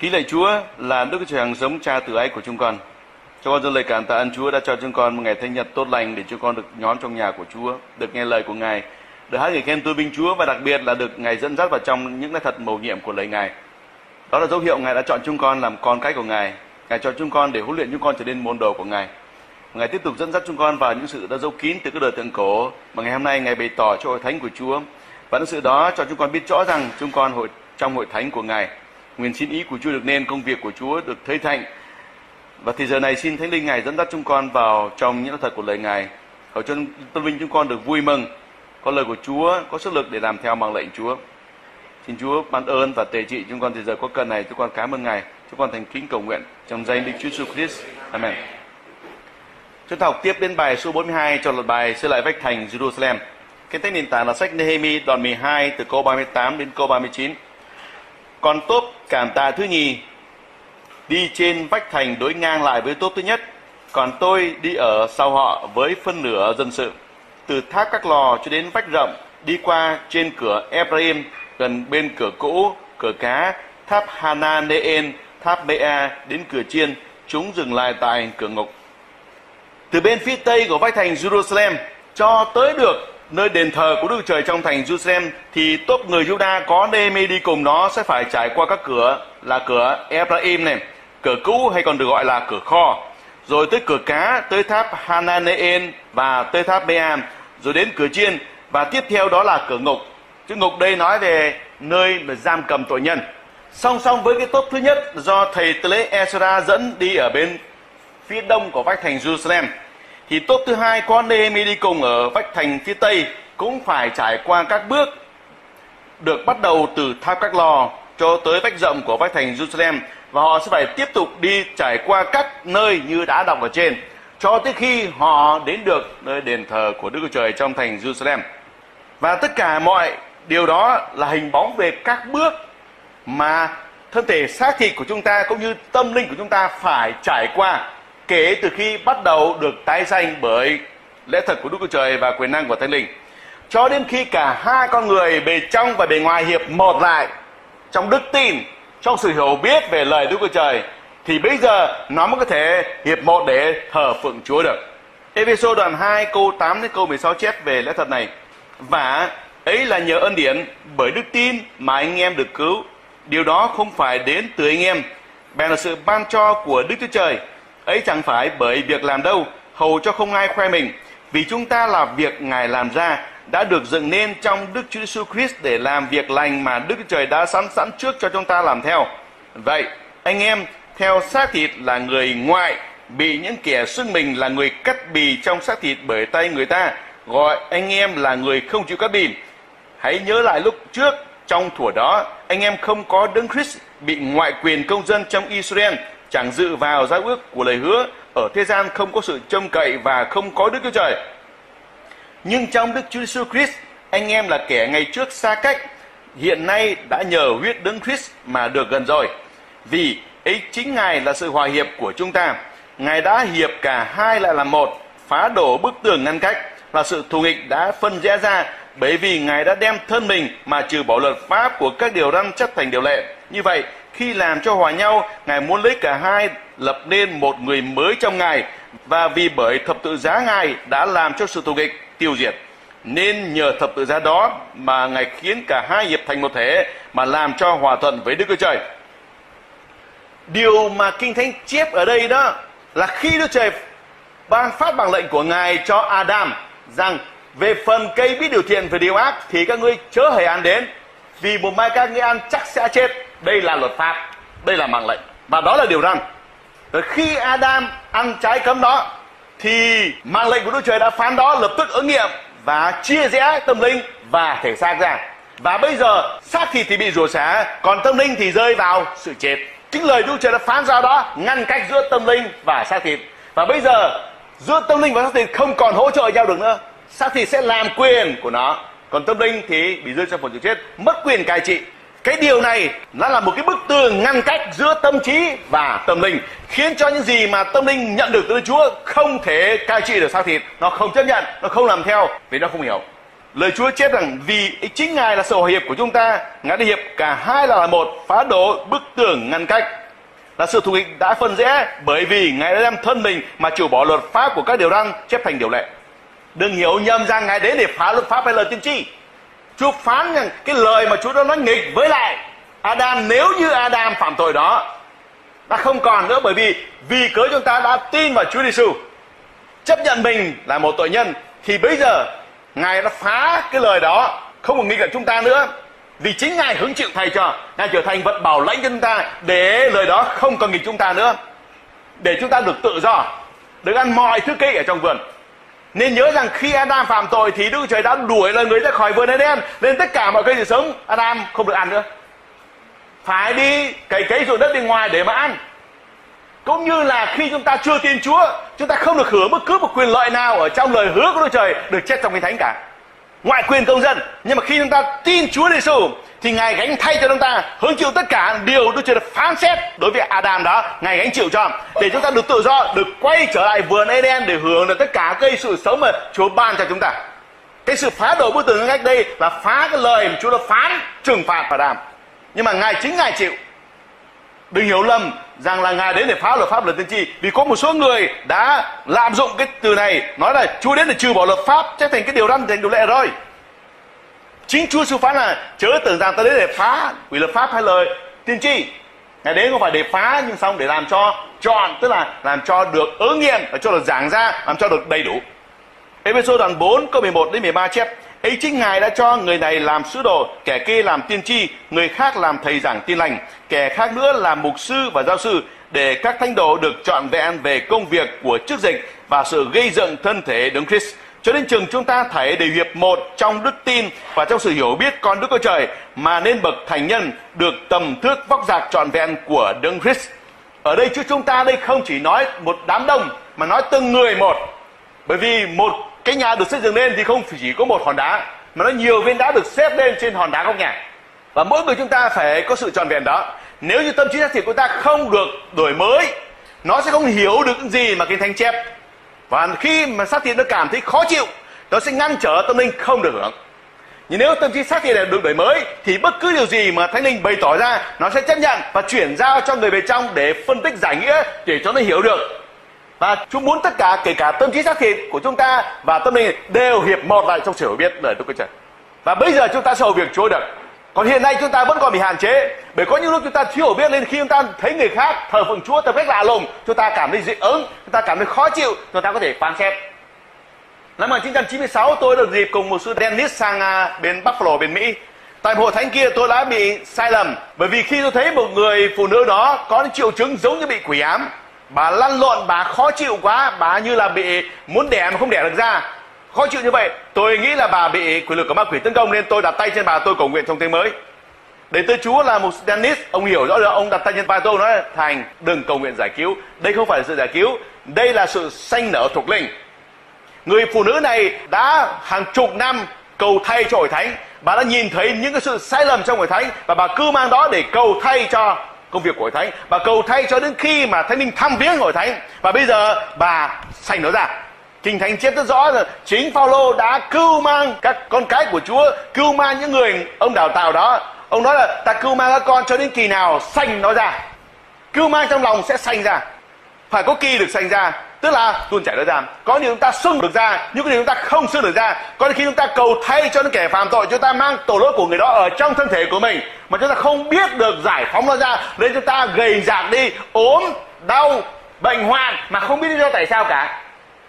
Kính lạy Chúa là Đức Chúa Trời hằng sống, Cha từ ái của chúng con. Cho con dâng lời cảm tạ ơn Chúa đã cho chúng con một ngày Thánh Nhật tốt lành để chúng con được nhóm trong nhà của Chúa, được nghe lời của Ngài, được hát lời khen tôn vinh Chúa và đặc biệt là được Ngài dẫn dắt vào trong những cái thật mầu nhiệm của lời Ngài. Đó là dấu hiệu Ngài đã chọn chúng con làm con cái của Ngài. Ngài chọn chúng con để huấn luyện chúng con trở nên môn đồ của Ngài. Ngài tiếp tục dẫn dắt chúng con vào những sự đã giấu kín từ cái đời thượng cổ mà ngày hôm nay Ngài bày tỏ cho hội thánh của Chúa. Và những sự đó cho chúng con biết rõ rằng chúng con trong hội thánh của Ngài. Nguyện xin ý của Chúa được nên công việc của Chúa được thấy thành. Và thì giờ này xin Thánh Linh Ngài dẫn dắt chúng con vào trong những thật của lời Ngài. Hầu cho tôn vinh chúng con được vui mừng, có lời của Chúa, có sức lực để làm theo mạng lệnh Chúa. Xin Chúa ban ơn và tề trị chúng con thì giờ có cần này, chúng con cảm ơn Ngài. Chúng con thành kính cầu nguyện trong danh Đức Chúa Jesus Christ. Amen. Chúng ta học tiếp đến bài số 42 cho loạt bài xây lại vách thành Jerusalem. Cái text nền tảng là sách Nehemi đoạn 12 từ câu 38 đến câu 39. Còn tốp cảm tạ thứ nhì đi trên vách thành đối ngang lại với tốp thứ nhất, còn tôi đi ở sau họ với phân nửa dân sự. Từ tháp các lò cho đến vách rộng, đi qua trên cửa Ephraim, gần bên cửa cũ, cửa cá, tháp Hananeen, tháp Bea đến cửa chiên, chúng dừng lại tại cửa ngục. Từ bên phía tây của vách thành Jerusalem cho tới được nơi đền thờ của Đức Chúa Trời trong thành Jerusalem thì tốp người Juda có Nehemi đi cùng nó sẽ phải trải qua các cửa là cửa Ephraim này, cửa cũ hay còn được gọi là cửa kho, rồi tới cửa cá, tới tháp Hananeen và tới tháp Bea, rồi đến cửa chiên và tiếp theo đó là cửa ngục. Chữ ngục đây nói về nơi mà giam cầm tội nhân. Song song với cái tốp thứ nhất do thầy tế lễ Ezra dẫn đi ở bên phía đông của vách thành Jerusalem, thì tốp thứ hai có Nehemi đi cùng ở vách thành phía tây cũng phải trải qua các bước được bắt đầu từ tháp các lò cho tới vách rộng của vách thành Jerusalem, và họ sẽ phải tiếp tục đi trải qua các nơi như đã đọc ở trên cho tới khi họ đến được nơi đền thờ của Đức Chúa Trời trong thành Jerusalem. Và tất cả mọi điều đó là hình bóng về các bước mà thân thể xác thịt của chúng ta cũng như tâm linh của chúng ta phải trải qua kể từ khi bắt đầu được tái sanh bởi lẽ thật của Đức Chúa Trời và quyền năng của Thánh Linh, cho đến khi cả hai con người bề trong và bề ngoài hiệp một lại trong đức tin, trong sự hiểu biết về lời Đức Chúa Trời, thì bây giờ nó mới có thể hiệp một để thờ phượng Chúa được. Ê-phê-sô đoạn 2 câu 8 đến câu 16 chép về lẽ thật này: và ấy là nhờ ân điển bởi đức tin mà anh em được cứu. Điều đó không phải đến từ anh em, bèn là sự ban cho của Đức Chúa Trời. Ấy chẳng phải bởi việc làm đâu, hầu cho không ai khoe mình, vì chúng ta là việc Ngài làm ra, đã được dựng nên trong Đức Chúa Jesus Christ để làm việc lành mà Đức Chúa Trời đã sẵn trước cho chúng ta làm theo. Vậy anh em theo xác thịt là người ngoại, bị những kẻ xưng mình là người cắt bì trong xác thịt bởi tay người ta, gọi anh em là người không chịu cắt bì. Hãy nhớ lại lúc trước trong thuở đó anh em không có Đấng Christ, bị ngoại quyền công dân trong Israel, chẳng dự vào giao ước của lời hứa, ở thế gian không có sự trông cậy và không có Đức Chúa Trời. Nhưng trong Đức Chúa Jesus Christ, anh em là kẻ ngày trước xa cách, hiện nay đã nhờ huyết Đấng Christ mà được gần rồi. Vì ấy chính Ngài là sự hòa hiệp của chúng ta. Ngài đã hiệp cả hai lại làm một, phá đổ bức tường ngăn cách, là sự thù nghịch đã phân rẽ ra, bởi vì Ngài đã đem thân mình mà trừ bỏ luật pháp của các điều răn chất thành điều lệ. Như vậy, khi làm cho hòa nhau, Ngài muốn lấy cả hai lập nên một người mới trong Ngài, và vì bởi thập tự giá Ngài đã làm cho sự thù nghịch tiêu diệt, nên nhờ thập tự giá đó mà Ngài khiến cả hai hiệp thành một thể, mà làm cho hòa thuận với Đức Chúa Trời. Điều mà Kinh Thánh chép ở đây đó là khi Đức Trời ban phát bằng lệnh của Ngài cho Adam rằng về phần cây biết điều thiện và điều ác thì các ngươi chớ hề ăn đến, vì một mai các ngươi ăn chắc sẽ chết. Đây là luật pháp, đây là mạng lệnh, và đó là điều răn. Rồi khi Adam ăn trái cấm đó thì mạng lệnh của Đức Trời đã phán đó lập tức ứng nghiệm và chia rẽ tâm linh và thể xác ra. Và bây giờ xác thịt thì bị rủa xả, còn tâm linh thì rơi vào sự chết. Chính lời Đức Trời đã phán ra đó ngăn cách giữa tâm linh và xác thịt. Và bây giờ giữa tâm linh và xác thịt không còn hỗ trợ nhau được nữa. Xác thịt sẽ làm quyền của nó, còn tâm linh thì bị rơi trong phần sự chết, mất quyền cai trị. Cái điều này nó là một cái bức tường ngăn cách giữa tâm trí và tâm linh, khiến cho những gì mà tâm linh nhận được từ Chúa không thể cai trị được xác thịt. Nó không chấp nhận, nó không làm theo vì nó không hiểu. Lời Chúa chép rằng vì chính Ngài là sự hòa hiệp của chúng ta, Ngài đã hiệp cả hai là một, phá đổ bức tường ngăn cách. Là sự thù nghịch đã phân rẽ bởi vì Ngài đã đem thân mình mà chịu bỏ luật pháp của các điều răn chép thành điều lệ. Đừng hiểu nhầm rằng Ngài đến để phá luật pháp hay lời tiên tri. Chúa phán rằng cái lời mà Chúa đã nói nghịch với lại Adam, nếu như Adam phạm tội đó đã không còn nữa, bởi vì cớ chúng ta đã tin vào Chúa Giêsu, chấp nhận mình là một tội nhân, thì bây giờ Ngài đã phá cái lời đó, không còn nghịch lại chúng ta nữa. Vì chính Ngài hứng chịu thay cho, Ngài trở thành vật bảo lãnh cho chúng ta để lời đó không còn nghịch chúng ta nữa, để chúng ta được tự do, được ăn mọi thứ cây ở trong vườn. Nên nhớ rằng khi Adam phạm tội thì Đức Chúa Trời đã đuổi lời người ra khỏi vườn Eden, nên tất cả mọi cây sự sống Adam không được ăn nữa, phải đi cày ruộng đất bên ngoài để mà ăn. Cũng như là khi chúng ta chưa tin Chúa, chúng ta không được hưởng bất cứ một quyền lợi nào ở trong lời hứa của Đức Trời được chép trong Kinh Thánh cả, ngoại quyền công dân. Nhưng mà khi chúng ta tin Chúa Giêsu thì Ngài gánh thay cho chúng ta, hứng chịu tất cả điều Đức Trời đã phán xét đối với Adam đó, Ngài gánh chịu cho, để chúng ta được tự do, được quay trở lại vườn Eden để hưởng được tất cả cây sự sống mà Chúa ban cho chúng ta. Cái sự phá đổ bức tường ngăn cách đây là phá cái lời mà Chúa đã phán trừng phạt Adam, nhưng mà chính Ngài chịu. Đừng hiểu lầm rằng là Ngài đến để phá luật pháp, luật tiên tri, vì có một số người đã lạm dụng cái từ này, nói là Chúa đến để trừ bỏ luật pháp, trở thành cái điều răn, thành điều lệ rồi. Chính Chúa sư phán là chớ tưởng rằng ta đến để phá hủy luật pháp hay lời tiên tri. Ngài đến không phải để phá, nhưng xong để làm cho trọn, tức là làm cho được ứng nghiệm, cho được giảng ra, làm cho được đầy đủ. Ê-phê-sô đoạn 4 câu 11 đến 13 chép: ấy chính Ngài đã cho người này làm sứ đồ, kẻ kia làm tiên tri, người khác làm thầy giảng tin lành, kẻ khác nữa làm mục sư và giáo sư, để các thánh đồ được trọn vẹn về công việc của chức dịch và sự gây dựng thân thể Đấng Christ, cho đến chừng chúng ta thảy đều hiệp một trong đức tin và trong sự hiểu biết con Đức Chúa Trời, mà nên bậc thành nhân, được tầm thước vóc dạc trọn vẹn của Đấng Christ. Ở đây chúng ta đây không chỉ nói một đám đông, mà nói từng người một. Bởi vì một cái nhà được xây dựng lên thì không chỉ có một hòn đá, mà nó nhiều viên đá được xếp lên trên hòn đá góc nhà. Và mỗi người chúng ta phải có sự trọn vẹn đó. Nếu như tâm trí xác thịt của ta không được đổi mới, nó sẽ không hiểu được những gì mà Kinh Thánh chép. Và khi mà xác thịt nó cảm thấy khó chịu, nó sẽ ngăn trở tâm linh không được hưởng. Nhưng nếu tâm trí xác thịt này được đổi mới, thì bất cứ điều gì mà Thánh Linh bày tỏ ra, nó sẽ chấp nhận và chuyển giao cho người bên trong để phân tích giải nghĩa, để cho nó hiểu được. Và Chúa muốn tất cả, kể cả tâm trí xác thịt của chúng ta và tâm linh đều hiệp một lại trong sự hiểu biết lời Đức Chúa Trời. Và bây giờ chúng ta sẽ hầu việc Chúa được. Còn hiện nay chúng ta vẫn còn bị hạn chế, bởi có những lúc chúng ta thiếu hiểu biết, nên khi chúng ta thấy người khác thờ phượng Chúa theo cách lạ lùng, chúng ta cảm thấy dị ứng, chúng ta cảm thấy khó chịu, chúng ta có thể phán xét. Năm 1996 tôi được dịp cùng một sư Dennis sang bên Buffalo, bên Mỹ. Tại hội thánh kia tôi đã bị sai lầm, bởi vì khi tôi thấy một người phụ nữ đó có những triệu chứng giống như bị quỷ ám. Bà lăn lộn, bà khó chịu quá, bà như là bị muốn đẻ mà không đẻ được ra, khó chịu như vậy. Tôi nghĩ là bà bị quyền lực của ma quỷ tấn công, nên tôi đặt tay trên bà, tôi cầu nguyện trong tiếng mới. Đến tới Chúa là một Dennis, ông hiểu rõ được, ông đặt tay trên vai tôi, nói: Thành, đừng cầu nguyện giải cứu, đây không phải là sự giải cứu, đây là sự sanh nở thuộc linh. Người phụ nữ này đã hàng chục năm cầu thay cho hội thánh, bà đã nhìn thấy những cái sự sai lầm trong hội thánh, và bà cứ mang đó để cầu thay cho công việc của hội thánh, bà cầu thay cho đến khi mà Thánh Linh thăm viếng hội thánh, và bây giờ bà sanh nó ra. Kinh Thánh chép rất rõ là chính Phaolô đã cưu mang các con cái của Chúa, cưu mang những người ông đào tạo đó. Ông nói là ta cưu mang các con cho đến kỳ nào sanh nó ra. Cưu mang trong lòng sẽ sanh ra, phải có kỳ được sanh ra, tức là tuôn chảy nó ra. Có những chúng ta xưng được ra, những cái điều chúng ta không xưng được ra. Có khi chúng ta cầu thay cho những kẻ phạm tội, chúng ta mang tội lỗi của người đó ở trong thân thể của mình, mà chúng ta không biết được giải phóng nó ra, nên chúng ta gầy rạc đi, ốm, đau, bệnh hoạn mà không biết lý do tại sao cả.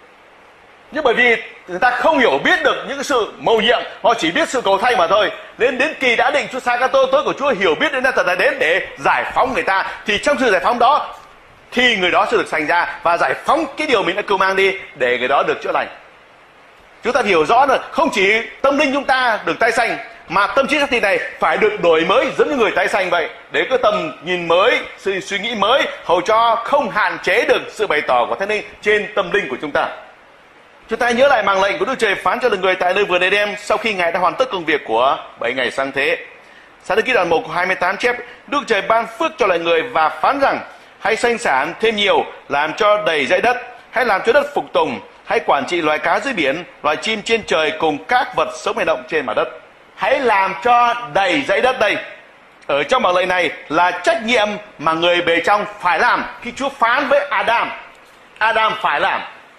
Nhưng bởi vì người ta không hiểu biết được những cái sự mầu nhiệm, họ chỉ biết sự cầu thay mà thôi. Nên đến kỳ đã định, Chúa sai các tôi của Chúa hiểu biết đến thật là đến để giải phóng người ta, thì trong sự giải phóng đó thì người đó sẽ được sanh ra và giải phóng cái điều mình đã cưu mang đi, để người đó được chữa lành. Chúng ta hiểu rõ là không chỉ tâm linh chúng ta được tái sanh, mà tâm trí xác thịt này phải được đổi mới giống như người tái sanh vậy, để có tầm nhìn mới, sự suy nghĩ mới, hầu cho không hạn chế được sự bày tỏ của Thánh Linh trên tâm linh của chúng ta. Chúng ta nhớ lại mạng lệnh của Đức Trời phán cho lần người tại nơi vườn Eden sau khi Ngài đã hoàn tất công việc của 7 ngày sáng thế. Sáng thế ký đoạn 1 câu 28 chép: Đức Trời ban phước cho loài người và phán rằng: hãy sanh sản thêm nhiều, làm cho đầy dãy đất, hãy làm cho đất phục tùng, hãy quản trị loài cá dưới biển, loài chim trên trời cùng các vật sống hành động trên mặt đất. Hãy làm cho đầy dãy đất đây. Ở trong bản lệnh này là trách nhiệm mà người bề trong phải làm. Khi Chúa phán với Adam, Adam phải làm.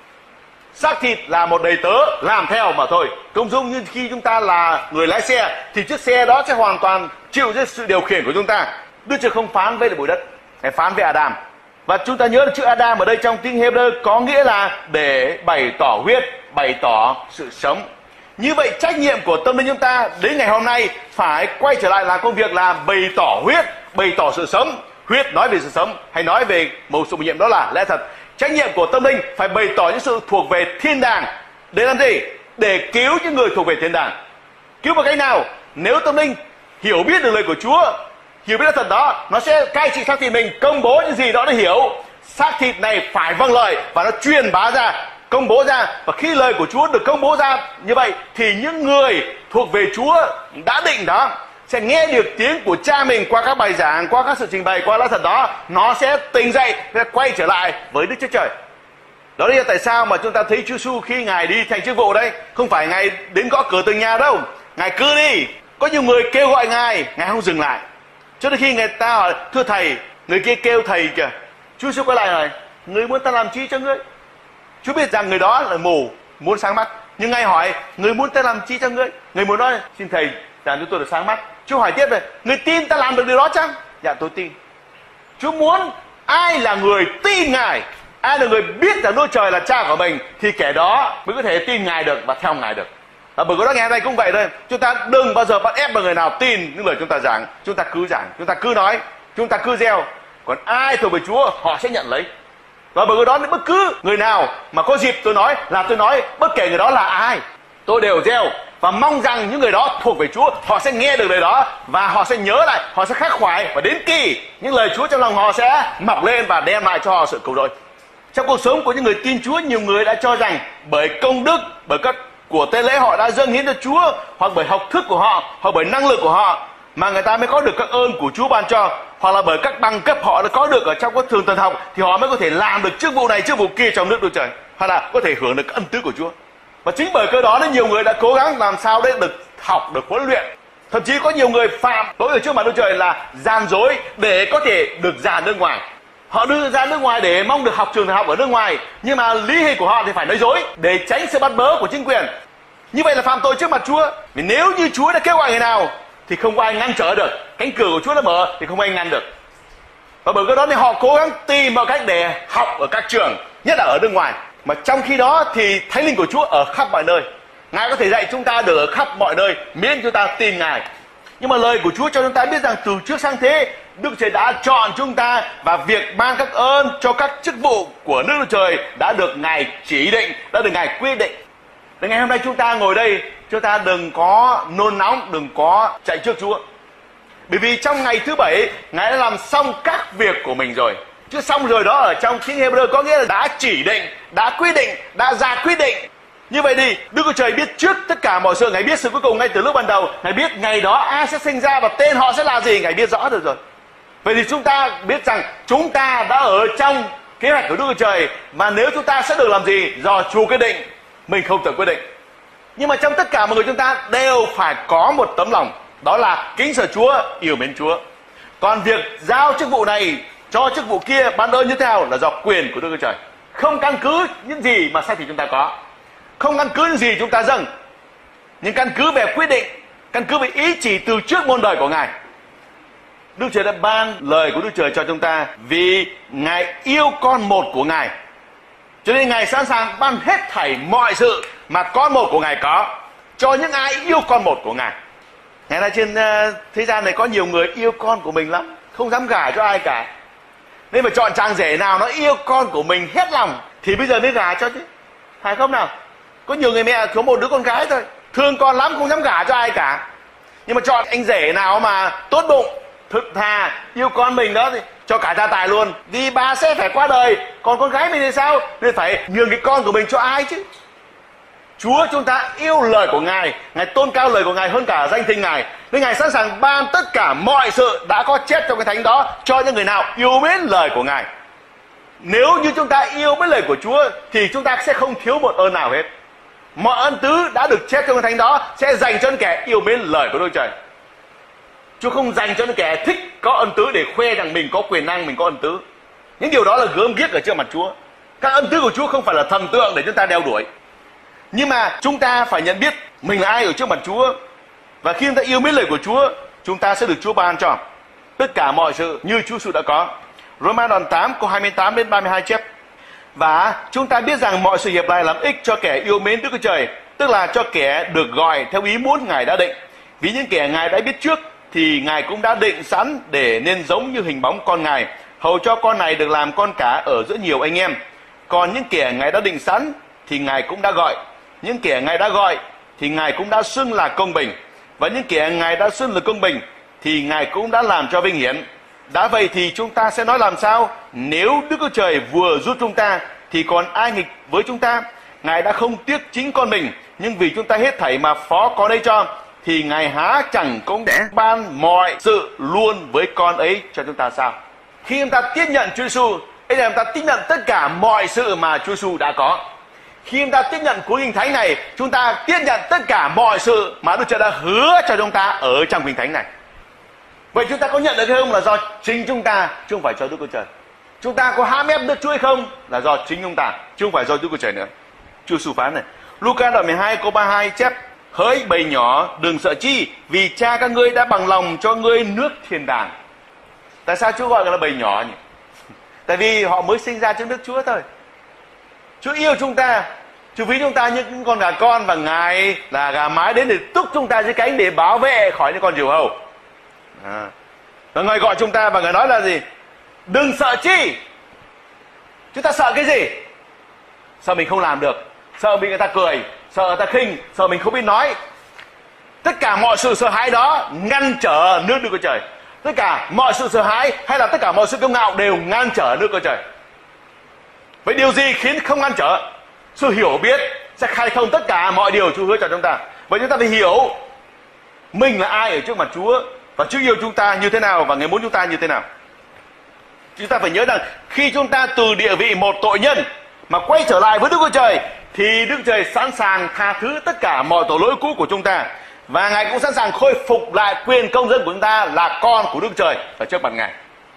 Xác thịt là một đầy tớ làm theo mà thôi. Cũng giống như khi chúng ta là người lái xe thì chiếc xe đó sẽ hoàn toàn chịu dưới sự điều khiển của chúng ta. Đức Chúa không phán với bụi đất, Ngài phán với Adam. Và chúng ta nhớ là chữ Adam ở đây trong tiếng Hebrew có nghĩa là để bày tỏ huyết, bày tỏ sự sống. Như vậy trách nhiệm của tâm linh chúng ta đến ngày hôm nay phải quay trở lại làm công việc là bày tỏ huyết, bày tỏ sự sống. Huyết nói về sự sống, hay nói về một sự bổ nhiệm đó là lẽ thật. Trách nhiệm của tâm linh phải bày tỏ những sự thuộc về thiên đàng. Để làm gì? Để cứu những người thuộc về thiên đàng. Cứu bằng cách nào? Nếu tâm linh hiểu biết được lời của Chúa, hiểu biết lẽ thật đó, nó sẽ cai trị xác thịt mình, công bố những gì đó để hiểu. Xác thịt này phải vâng lời và nó truyền bá ra, công bố ra. Và khi lời của Chúa được công bố ra như vậy thì những người thuộc về Chúa đã định đó sẽ nghe được tiếng của cha mình qua các bài giảng, qua các sự trình bày, qua lẽ thật đó. Nó sẽ tỉnh dậy, sẽ quay trở lại với Đức Chúa Trời. Đó là tại sao mà chúng ta thấy Chúa Giêsu khi Ngài đi thành chức vụ đấy, không phải Ngài đến gõ cửa từng nhà đâu. Ngài cứ đi. Có nhiều người kêu gọi Ngài, Ngài không dừng lại. Cho đến khi người ta hỏi, thưa Thầy, người kia kêu Thầy kìa. Chúa Giêsu quay lại hỏi, người muốn ta làm chi cho ngươi? Chúa biết rằng người đó là mù, muốn sáng mắt. Nhưng Ngài hỏi, người muốn ta làm chi cho ngươi? Người muốn nói, xin Thầy làm cho tôi được sáng mắt. Chúa hỏi tiếp về, người tin ta làm được điều đó chăng? Dạ tôi tin. Chúa muốn ai là người tin Ngài, ai là người biết rằng Đức Trời là cha của mình, thì kẻ đó mới có thể tin Ngài được và theo Ngài được. Và bởi đó ngày hôm nay cũng vậy thôi. Chúng ta đừng bao giờ bắt ép người nào tin những lời chúng ta giảng. Chúng ta cứ giảng, chúng ta cứ nói, chúng ta cứ gieo. Còn ai thuộc về Chúa họ sẽ nhận lấy. Và bởi đó bất cứ người nào mà có dịp tôi nói bất kể người đó là ai, tôi đều gieo và mong rằng những người đó thuộc về Chúa, họ sẽ nghe được lời đó và họ sẽ nhớ lại, họ sẽ khắc khoải, và đến kỳ những lời Chúa trong lòng họ sẽ mọc lên và đem lại cho họ sự cứu rỗi. Trong cuộc sống của những người tin Chúa, nhiều người đã cho rằng bởi công đức, bởi các của tế lễ họ đã dâng hiến cho Chúa, hoặc bởi học thức của họ, hoặc bởi năng lực của họ mà người ta mới có được các ơn của Chúa ban cho, hoặc là bởi các bằng cấp họ đã có được ở trong các thường thần học thì họ mới có thể làm được chức vụ này chức vụ kia trong nước Đức Trời, hoặc là có thể hưởng được ân tứ của Chúa. Và chính bởi cơ đó nên nhiều người đã cố gắng làm sao để được học, được huấn luyện. Thậm chí có nhiều người phạm lỗi ở trước mặt Đức Trời là gian dối để có thể được ra nước ngoài. Họ đưa ra nước ngoài để mong được học trường đại học ở nước ngoài, nhưng mà lý lịch của họ thì phải nói dối để tránh sự bắt bớ của chính quyền. Như vậy là phạm tội trước mặt Chúa. Vì nếu như Chúa đã kêu gọi người nào thì không có ai ngăn trở được, cánh cửa của Chúa đã mở thì không ai ngăn được. Và bởi cái đó thì họ cố gắng tìm mọi cách để học ở các trường, nhất là ở nước ngoài. Mà trong khi đó thì Thánh Linh của Chúa ở khắp mọi nơi. Ngài có thể dạy chúng ta được ở khắp mọi nơi, miễn chúng ta tin Ngài. Nhưng mà lời của Chúa cho chúng ta biết rằng từ trước sang thế, Đức Trời đã chọn chúng ta, và việc ban các ơn cho các chức vụ của nước Đức Trời đã được Ngài chỉ định, đã được Ngài quyết định. Đến ngày hôm nay chúng ta ngồi đây, chúng ta đừng có nôn nóng, đừng có chạy trước Chúa. Bởi vì trong ngày thứ bảy, Ngài đã làm xong các việc của mình rồi. Chứ xong rồi đó ở trong tiếng Hebrew có nghĩa là đã chỉ định, đã quyết định, đã ra quyết định. Như vậy thì Đức Chúa Trời biết trước tất cả mọi sự. Ngài biết sự cuối cùng ngay từ lúc ban đầu. Ngài biết ngày đó ai sẽ sinh ra và tên họ sẽ là gì. Ngài biết rõ được rồi. Vậy thì chúng ta biết rằng chúng ta đã ở trong kế hoạch của Đức Chúa Trời. Và nếu chúng ta sẽ được làm gì do Chúa quyết định, mình không tự quyết định. Nhưng mà trong tất cả mọi người chúng ta đều phải có một tấm lòng, đó là kính sợ Chúa, yêu mến Chúa. Còn việc giao chức vụ này cho chức vụ kia, ban ơn như thế nào là do quyền của Đức Chúa Trời. Không căn cứ những gì mà xác thịt chúng ta có, không căn cứ những gì chúng ta dâng, nhưng căn cứ về quyết định, căn cứ về ý chỉ từ trước muôn đời của Ngài. Đức Trời đã ban lời của Đức Trời cho chúng ta vì Ngài yêu con một của Ngài, cho nên Ngài sẵn sàng ban hết thảy mọi sự mà con một của Ngài có cho những ai yêu con một của Ngài. Ngày nay trên thế gian này có nhiều người yêu con của mình lắm, không dám gả cho ai cả, nên mà chọn chàng rể nào nó yêu con của mình hết lòng thì bây giờ mới gả cho chứ, phải không nào? Có nhiều người mẹ có một đứa con gái thôi, thương con lắm, không dám gả cho ai cả, nhưng mà chọn anh rể nào mà tốt bụng, thực thà, yêu con mình đó thì cho cả gia tài luôn. Vì bà sẽ phải qua đời, còn con gái mình thì sao? Nên phải nhường cái con của mình cho ai chứ? Chúa chúng ta yêu lời của Ngài, Ngài tôn cao lời của Ngài hơn cả danh thinh Ngài, nên Ngài sẵn sàng ban tất cả mọi sự đã có chép trong cái thánh đó cho những người nào yêu mến lời của Ngài. Nếu như chúng ta yêu với lời của Chúa thì chúng ta sẽ không thiếu một ơn nào hết. Mọi ân tứ đã được chép trong Kinh Thánh đó sẽ dành cho những kẻ yêu mến lời của Đức Trời. Chúa không dành cho những kẻ thích có ân tứ để khoe rằng mình có quyền năng, mình có ân tứ. Những điều đó là gớm ghiếc ở trước mặt Chúa. Các ân tứ của Chúa không phải là thần tượng để chúng ta đeo đuổi. Nhưng mà chúng ta phải nhận biết mình là ai ở trước mặt Chúa. Và khi chúng ta yêu mến lời của Chúa, chúng ta sẽ được Chúa ban cho tất cả mọi sự như Chúa Giêsu đã có. Roma đoạn 8 câu 28 đến 32 chép: Và chúng ta biết rằng mọi sự hiệp này làm ích cho kẻ yêu mến Đức Chúa Trời, tức là cho kẻ được gọi theo ý muốn Ngài đã định. Vì những kẻ Ngài đã biết trước thì Ngài cũng đã định sẵn để nên giống như hình bóng con Ngài, hầu cho con này được làm con cả ở giữa nhiều anh em. Còn những kẻ Ngài đã định sẵn thì Ngài cũng đã gọi. Những kẻ Ngài đã gọi thì Ngài cũng đã xưng là công bình. Và những kẻ Ngài đã xưng là công bình thì Ngài cũng đã làm cho vinh hiển. Đã vậy thì chúng ta sẽ nói làm sao? Nếu Đức Chúa Trời vừa giúp chúng ta thì còn ai nghịch với chúng ta? Ngài đã không tiếc chính con mình, nhưng vì chúng ta hết thảy mà phó con ấy cho, thì Ngài há chẳng cũng để ban mọi sự luôn với con ấy cho chúng ta sao? Khi chúng ta tiếp nhận Chúa Giêsu, ấy là chúng ta tiếp nhận tất cả mọi sự mà Chúa Giêsu đã có. Khi chúng ta tiếp nhận cuốn Kinh Thánh này, chúng ta tiếp nhận tất cả mọi sự mà Đức Trời đã hứa cho chúng ta ở trong Kinh Thánh này. Vậy chúng ta có nhận được hay không là do chính chúng ta, chứ không phải cho Đức Chúa Trời. Chúng ta có hãm ép Đức Chúa hay không là do chính chúng ta, chứ không phải do Đức Chúa Trời nữa. Chúa Giêsu phán này. Luca đoạn 12 câu 32 chép: Hỡi bầy nhỏ, đừng sợ chi, vì cha các ngươi đã bằng lòng cho ngươi nước thiên đàng. Tại sao Chúa gọi là bầy nhỏ nhỉ? Tại vì họ mới sinh ra trước Đức Chúa thôi. Chúa yêu chúng ta, Chúa ví chúng ta như những con gà con, và Ngài là gà mái đến để túc chúng ta dưới cánh để bảo vệ khỏi những con diều hâu. Và Ngài gọi chúng ta và Ngài nói là gì? Đừng sợ chi. Chúng ta sợ cái gì? Sợ mình không làm được, sợ bị người ta cười, sợ người ta khinh, sợ mình không biết nói. Tất cả mọi sự sợ hãi đó ngăn trở nước Đức Chúa Trời. Tất cả mọi sự sợ hãi hay là tất cả mọi sự kiêu ngạo đều ngăn trở nước Chúa Trời. Vậy điều gì khiến không ngăn trở? Sự hiểu biết sẽ khai thông tất cả mọi điều Chúa hứa cho chúng ta. Vậy chúng ta phải hiểu mình là ai ở trước mặt Chúa, và Chúa yêu chúng ta như thế nào, và Ngài muốn chúng ta như thế nào. Chúng ta phải nhớ rằng khi chúng ta từ địa vị một tội nhân mà quay trở lại với Đức Chúa Trời, thì Đức Chúa Trời sẵn sàng tha thứ tất cả mọi tội lỗi cũ của chúng ta, và Ngài cũng sẵn sàng khôi phục lại quyền công dân của chúng ta là con của Đức Chúa Trời ở trước mặt Ngài.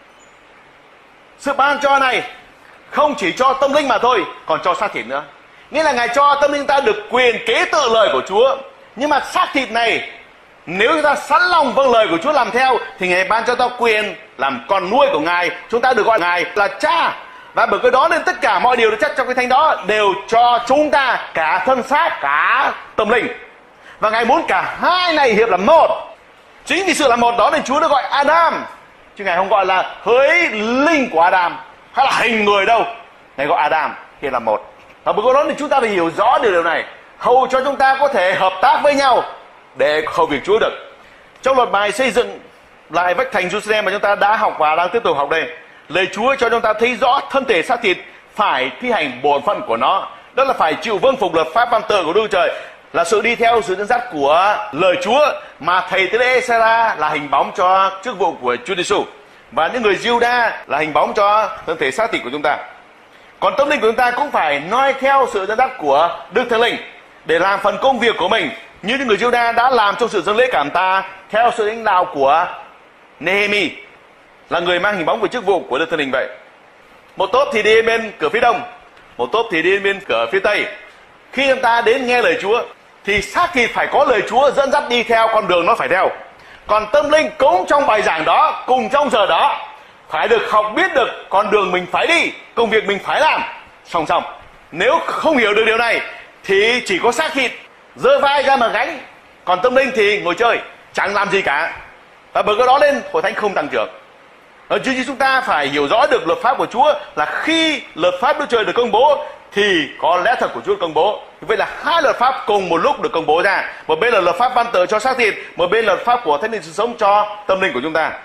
Sự ban cho này không chỉ cho tâm linh mà thôi, còn cho xác thịt nữa. Nghĩa là Ngài cho tâm linh ta được quyền kế tự lời của Chúa. Nhưng mà xác thịt này, nếu chúng ta sẵn lòng vâng lời của Chúa làm theo, thì Ngài ban cho ta quyền làm con nuôi của Ngài. Chúng ta được gọi Ngài là cha. Và bởi cái đó nên tất cả mọi điều được chắc trong cái thánh đó đều cho chúng ta cả thân xác, cả tâm linh. Và Ngài muốn cả hai này hiệp làm một. Chính vì sự làm một đó nên Chúa đã gọi Adam, chứ Ngài không gọi là hỡi linh của Adam hay là hình người đâu. Ngài gọi Adam hiệp làm một. Và bởi cái đó nên chúng ta phải hiểu rõ điều này, hầu cho chúng ta có thể hợp tác với nhau để hầu việc Chúa được. Trong loạt bài xây dựng lại vách thành Jerusalem mà chúng ta đã học và đang tiếp tục học đây, lời Chúa cho chúng ta thấy rõ thân thể xác thịt phải thi hành bổn phận của nó, đó là phải chịu vâng phục luật pháp văn tự của Đức Chúa Trời, là sự đi theo sự dẫn dắt của lời Chúa, mà thầy tế lễ Esra là hình bóng cho chức vụ của Chúa Giêsu, và những người Giu-đa là hình bóng cho thân thể xác thịt của chúng ta. Còn tâm linh của chúng ta cũng phải noi theo sự dẫn dắt của Đức Thánh Linh để làm phần công việc của mình, như những người Giu-đa đã làm trong sự dâng lễ cảm tạ theo sự lãnh đạo của Nehemi, là người mang hình bóng về chức vụ của Đức Thánh Linh vậy. Một tốp thì đi bên cửa phía đông, một tốp thì đi bên cửa phía tây. Khi chúng ta đến nghe lời Chúa thì xác thịt phải có lời Chúa dẫn dắt đi theo con đường nó phải theo. Còn tâm linh cũng trong bài giảng đó, cùng trong giờ đó, phải được học biết được con đường mình phải đi, công việc mình phải làm song song. Nếu không hiểu được điều này thì chỉ có xác thịt giơ vai ra mà gánh, còn tâm linh thì ngồi chơi chẳng làm gì cả. Và bởi cái đó nên hội thánh không tăng trưởng. Chứ chúng ta phải hiểu rõ được luật pháp của Chúa, là khi luật pháp Đức Trời được công bố thì có lẽ thật của Chúa được công bố. Vậy là hai luật pháp cùng một lúc được công bố ra. Một bên là luật pháp văn tự cho xác thịt, một bên là luật pháp của Thánh Linh sự sống cho tâm linh của chúng ta.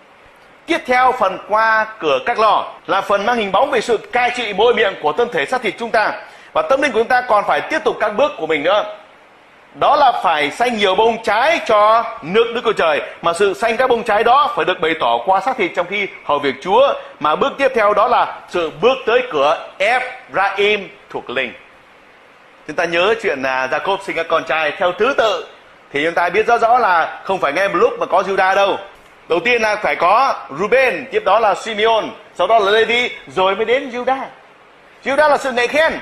Tiếp theo phần qua cửa các lò là phần mang hình bóng về sự cai trị môi miệng của thân thể xác thịt chúng ta. Và tâm linh của chúng ta còn phải tiếp tục các bước của mình nữa. đó là phải sanh nhiều bông trái cho nước Đức Chúa Trời, mà sự sanh các bông trái đó phải được bày tỏ qua xác thịt trong khi hầu việc Chúa. Mà bước tiếp theo đó là sự bước tới cửa Ephraim thuộc linh. Chúng ta nhớ chuyện là Jacob sinh các con trai theo thứ tự, thì chúng ta biết rõ rõ là không phải ngay một lúc mà có Judah đâu. Đầu tiên là phải có Ruben, tiếp đó là Simeon, sau đó là Levi, rồi mới đến Judah. Judah là sự ngợi khen.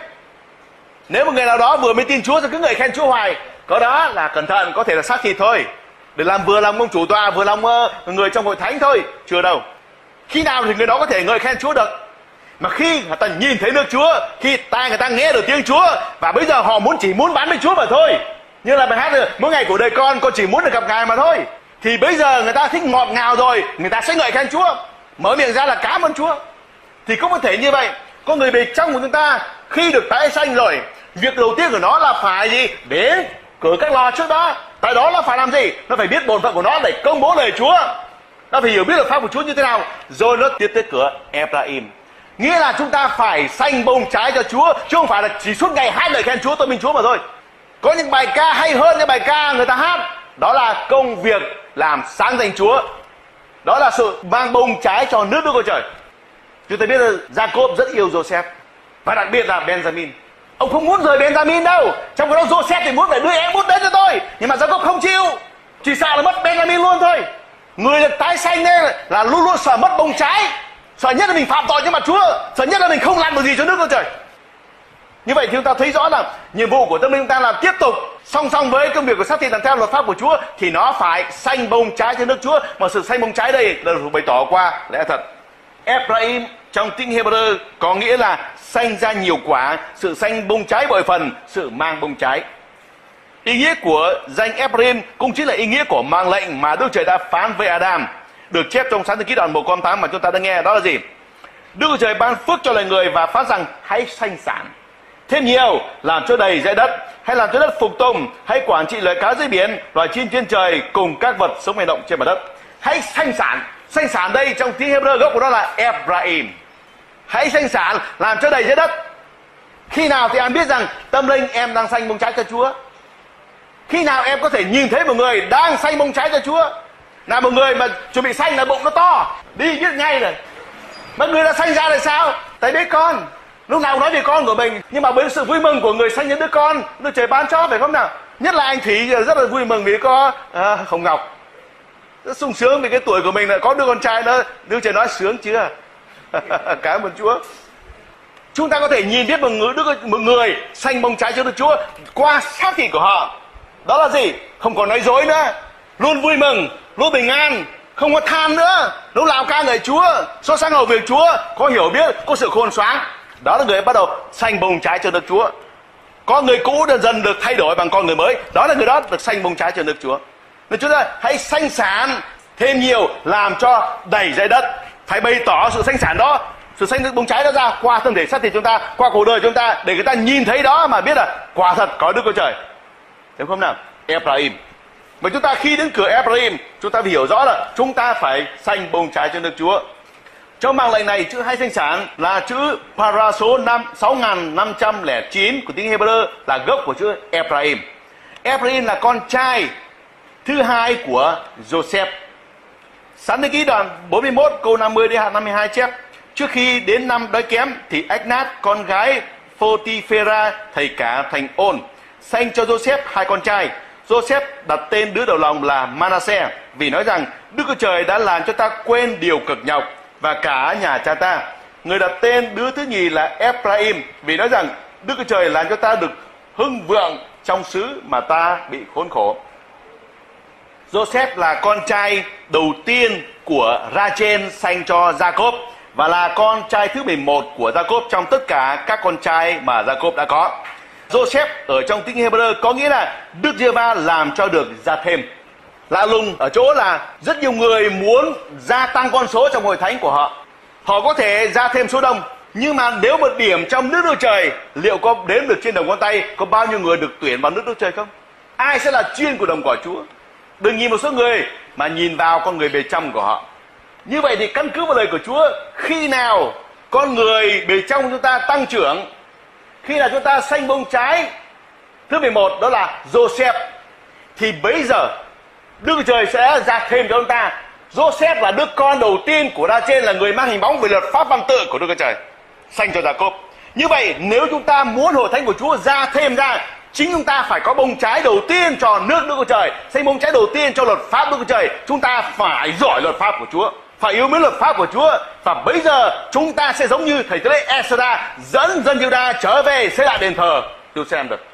Nếu một người nào đó vừa mới tin Chúa rồi cứ ngợi khen Chúa hoài, có đó là cẩn thận, có thể là xác thịt thôi, để làm vừa lòng ông chủ tọa, vừa lòng người trong hội thánh thôi, chưa đâu. Khi nào thì người đó có thể ngợi khen Chúa được? Mà khi người ta nhìn thấy nước Chúa, khi tai người ta nghe được tiếng Chúa, và bây giờ họ chỉ muốn bán với Chúa mà thôi. Như là bài hát mỗi ngày của đời con chỉ muốn được gặp Ngài mà thôi. Thì bây giờ người ta thích ngọt ngào rồi, người ta sẽ ngợi khen Chúa, mở miệng ra là cảm ơn Chúa. Thì cũng có thể như vậy, con người bề trong của chúng ta khi được tái sanh rồi, việc đầu tiên của nó là phải gì? Đến cửa các lò trước đó. Tại đó nó phải làm gì? Nó phải biết bổn phận của nó để công bố lời Chúa. Nó phải hiểu biết luật pháp của Chúa như thế nào. Rồi nó tiếp tới cửa Ephraim. Nghĩa là chúng ta phải sanh bông trái cho Chúa, chứ không phải là chỉ suốt ngày hát lời khen Chúa, tôi minh Chúa mà thôi. Có những bài ca hay hơn những bài ca người ta hát, đó là công việc làm sáng danh Chúa. Đó là sự mang bông trái cho nước Đức Chúa Trời. Chúng ta biết là Jacob rất yêu Joseph, và đặc biệt là Benjamin. Ông không muốn rời Benjamin đâu. Trong cái đó Joseph thì muốn phải đưa em út đến cho tôi, nhưng mà Jacob không chịu, chỉ sợ là mất Benjamin luôn thôi. Người được tái sanh nên là luôn luôn sợ mất bông trái, sợ nhất là mình phạm tội trước mặt Chúa, sợ nhất là mình không làm được gì cho nước Chúa Trời. Như vậy thì chúng ta thấy rõ là nhiệm vụ của tâm linh chúng ta là tiếp tục song song với công việc của xác thịt làm theo luật pháp của Chúa, thì nó phải sanh bông trái cho nước Chúa. Mà sự sanh bông trái đây là được bày tỏ qua lẽ thật. Ephraim trong tiếng Hebrew có nghĩa là sanh ra nhiều quả, sự sanh bông trái bội phần, sự mang bông trái. Ý nghĩa của danh Ephraim cũng chính là ý nghĩa của mạng lệnh mà Đức Trời đã phán với Adam, được chép trong Sáng Thế Ký đoạn 1:8 mà chúng ta đã nghe. Đó là gì? Đức Trời ban phước cho loài người và phán rằng hãy sanh sản thêm nhiều, làm cho đầy dãy đất, hay làm cho đất phục tùng, hãy quản trị loài cá dưới biển, loài chim trên trời cùng các vật sống hành động trên mặt đất. Hãy sanh sản. Sanh sản đây trong tiếng Hebrew gốc của nó là Ephraim. Hãy sanh sản, làm cho đầy dãy đất. Khi nào thì em biết rằng tâm linh em đang sanh bông trái cho Chúa? Khi nào em có thể nhìn thấy một người đang sanh bông trái cho Chúa? Là một người mà chuẩn bị sanh là bụng nó to, đi biết ngay rồi. Mà người đã sanh ra là sao? Tại biết con. Lúc nào cũng nói về con của mình, nhưng mà với sự vui mừng của người sanh những đứa con, Đức Trời ban cho, phải không nào? Nhất là anh Thủy rất là vui mừng vì có Hồng Ngọc, rất sung sướng vì cái tuổi của mình là có đứa con trai đó. Đức Trời nói sướng chưa? Cảm ơn Chúa. Chúng ta có thể nhìn biết một người sanh bông trái cho Đức Chúa qua xác thịt của họ. Đó là gì? Không còn nói dối nữa, luôn vui mừng, luôn bình an, không có than nữa, lúc nào ca ngợi Chúa, so sánh hầu việc Chúa, có hiểu biết, có sự khôn xoáng. Đó là người bắt đầu sanh bông trái cho Đức Chúa. Có người cũ dần được thay đổi bằng con người mới, đó là người đó được sanh bông trái cho Đức Chúa. Nên chúng ta hãy sanh sản thêm nhiều, làm cho đầy dãy đất. Phải bày tỏ sự sanh sản đó, sự sanh bông trái đó ra qua thân thể xác thịt chúng ta, qua cuộc đời chúng ta, để người ta nhìn thấy đó mà biết là quả thật có Đức Chúa Trời. Đúng không nào? Ephraim. Mà chúng ta khi đến cửa Ephraim, chúng ta phải hiểu rõ là chúng ta phải sanh bông trái cho Đức Chúa. Trong mạng lệnh này, chữ hay sanh sản là chữ para số 6509 của tiếng Hebrew, là gốc của chữ Ephraim. Ephraim là con trai thứ hai của Joseph. Sáng Thế Ký đoạn 41 câu 50 đến 52 chép: trước khi đến năm đói kém thì Ách-nát con gái Phô-ti-phê-ra thầy cả thành Ôn sanh cho Joseph hai con trai. Joseph đặt tên đứa đầu lòng là Manasseh, vì nói rằng Đức Chúa Trời đã làm cho ta quên điều cực nhọc và cả nhà cha ta. Người đặt tên đứa thứ nhì là Ephraim, vì nói rằng Đức Chúa Trời làm cho ta được hưng vượng trong xứ mà ta bị khốn khổ. Joseph là con trai đầu tiên của Rachel sanh cho Jacob, và là con trai thứ 11 của Jacob trong tất cả các con trai mà Jacob đã có. Joseph ở trong tiếng Hebrew có nghĩa là Đức Giê-hô-va làm cho được ra thêm. Lạ lùng ở chỗ là rất nhiều người muốn gia tăng con số trong hội thánh của họ. Họ có thể ra thêm số đông, nhưng mà nếu một điểm trong nước Đức Trời, liệu có đếm được trên đầu ngón tay có bao nhiêu người được tuyển vào nước Đức Trời không? Ai sẽ là chiên của đồng của Chúa? Đừng nhìn một số người mà nhìn vào con người bề trong của họ. Như vậy thì căn cứ vào lời của Chúa, khi nào con người bề trong chúng ta tăng trưởng, khi nào chúng ta sanh bông trái, Thứ 11 đó là Joseph. Thì bây giờ Đức Chúa Trời sẽ ra thêm cho ông ta. Joseph là đứa con đầu tiên của Ra-trên, là người mang hình bóng về luật pháp văn tự của Đức Chúa Trời, sanh cho Gia-cốp. Như vậy nếu chúng ta muốn hội thánh của Chúa ra thêm ra, chính chúng ta phải có bông trái đầu tiên cho nước Đức Chúa Trời, xây bông trái đầu tiên cho luật pháp Đức Chúa Trời. Chúng ta phải giỏi luật pháp của Chúa, phải yêu mến luật pháp của Chúa. Và bây giờ chúng ta sẽ giống như thầy tế lễ Esra dẫn dân Giu-đa trở về xây lại đền thờ Jerusalem được.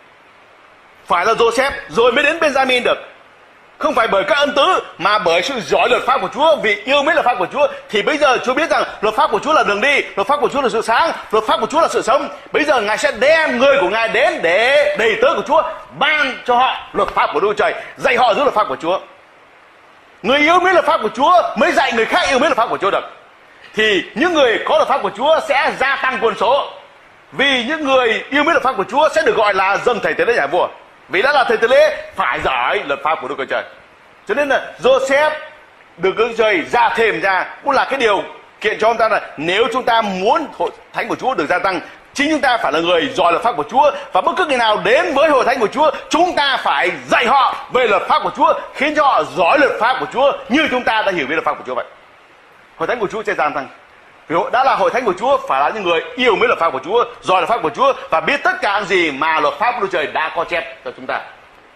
Phải là Joseph rồi mới đến Benjamin được. Không phải bởi các ân tứ mà bởi sự giỏi luật pháp của Chúa, vì yêu mến luật pháp của Chúa. Thì bây giờ Chúa biết rằng luật pháp của Chúa là đường đi, luật pháp của Chúa là sự sáng, luật pháp của Chúa là sự sống. Bây giờ Ngài sẽ đem người của Ngài đến để đầy tớ của Chúa ban cho họ luật pháp của Đức Chúa Trời, dạy họ giữ luật pháp của Chúa. Người yêu mến luật pháp của Chúa mới dạy người khác yêu mến luật pháp của Chúa được. Thì những người có luật pháp của Chúa sẽ gia tăng quân số, vì những người yêu mến luật pháp của Chúa sẽ được gọi là dân thầy tế lễ nhà vua. Vì đã là thầy tế lễ phải giỏi luật pháp của Đức Chúa Trời. Cho nên là Joseph được Đức Chúa Trời ra thêm ra cũng là cái điều kiện cho chúng ta là nếu chúng ta muốn hội thánh của Chúa được gia tăng, chính chúng ta phải là người giỏi luật pháp của Chúa. Và bất cứ người nào đến với hội thánh của Chúa, chúng ta phải dạy họ về luật pháp của Chúa, khiến cho họ giỏi luật pháp của Chúa như chúng ta đã hiểu về luật pháp của Chúa vậy. Hội thánh của Chúa sẽ gia tăng. Vì đã là hội thánh của Chúa phải là những người yêu mến luật pháp của Chúa, giỏi luật pháp của Chúa và biết tất cả những gì mà luật pháp của Đức Trời đã có chép cho chúng ta.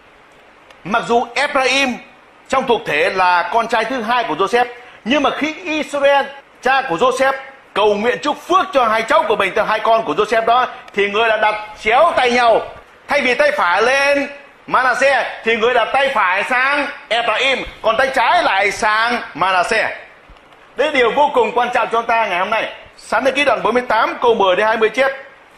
Mặc dù Ephraim trong thuộc thể là con trai thứ hai của Joseph, nhưng mà khi Israel, cha của Joseph, cầu nguyện chúc phước cho hai cháu của mình, cho hai con của Joseph đó, thì người đã đặt chéo tay nhau. Thay vì tay phải lên Manasseh thì người đặt tay phải sang Ephraim, còn tay trái lại sang Manasseh. Đây là điều vô cùng quan trọng cho chúng ta ngày hôm nay. Sáng thế ký đoạn 48 câu 10 đến 20 chép: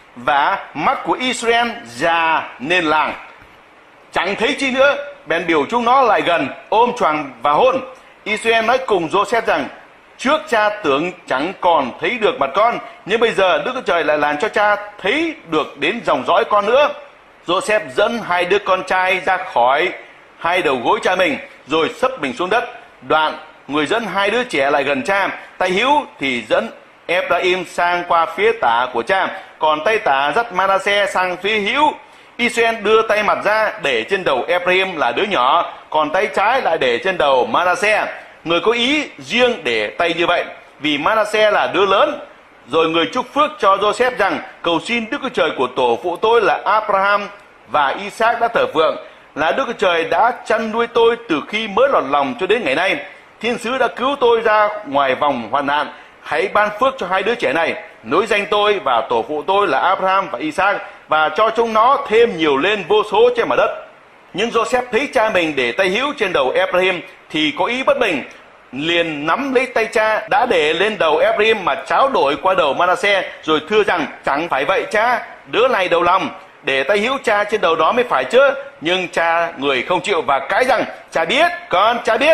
và mắt của Israel già nên làng, chẳng thấy chi nữa, bèn biểu chúng nó lại gần, ôm choàng và hôn. Israel nói cùng Joseph rằng: trước cha tưởng chẳng còn thấy được mặt con, nhưng bây giờ Đức Chúa Trời lại làm cho cha thấy được đến dòng dõi con nữa. Joseph dẫn hai đứa con trai ra khỏi hai đầu gối cha mình, rồi xấp mình xuống đất. Đoạn người dẫn hai đứa trẻ lại gần cha, tay hữu thì dẫn Ephraim sang qua phía tả của cha, còn tay tả dắt Manasseh sang phía hữu. Israel đưa tay mặt ra để trên đầu Ephraim là đứa nhỏ, còn tay trái lại để trên đầu Manasseh. Người có ý riêng để tay như vậy, vì Manasseh là đứa lớn. Rồi người chúc phước cho Joseph rằng: cầu xin Đức Chúa Trời của tổ phụ tôi là Abraham và Isaac đã thờ phượng, là Đức Chúa Trời đã chăn nuôi tôi từ khi mới lọt lòng cho đến ngày nay. Thiên sứ đã cứu tôi ra ngoài vòng hoạn nạn. Hãy ban phước cho hai đứa trẻ này, nối danh tôi và tổ phụ tôi là Abraham và Isaac, và cho chúng nó thêm nhiều lên vô số trên mặt đất. Nhưng Joseph thấy cha mình để tay hữu trên đầu Ephraim thì có ý bất bình, liền nắm lấy tay cha đã để lên đầu Ephraim mà tráo đổi qua đầu Manasseh, rồi thưa rằng: chẳng phải vậy cha, đứa này đầu lòng, để tay hữu cha trên đầu đó mới phải chứ. Nhưng cha người không chịu và cãi rằng: cha biết, con cha biết,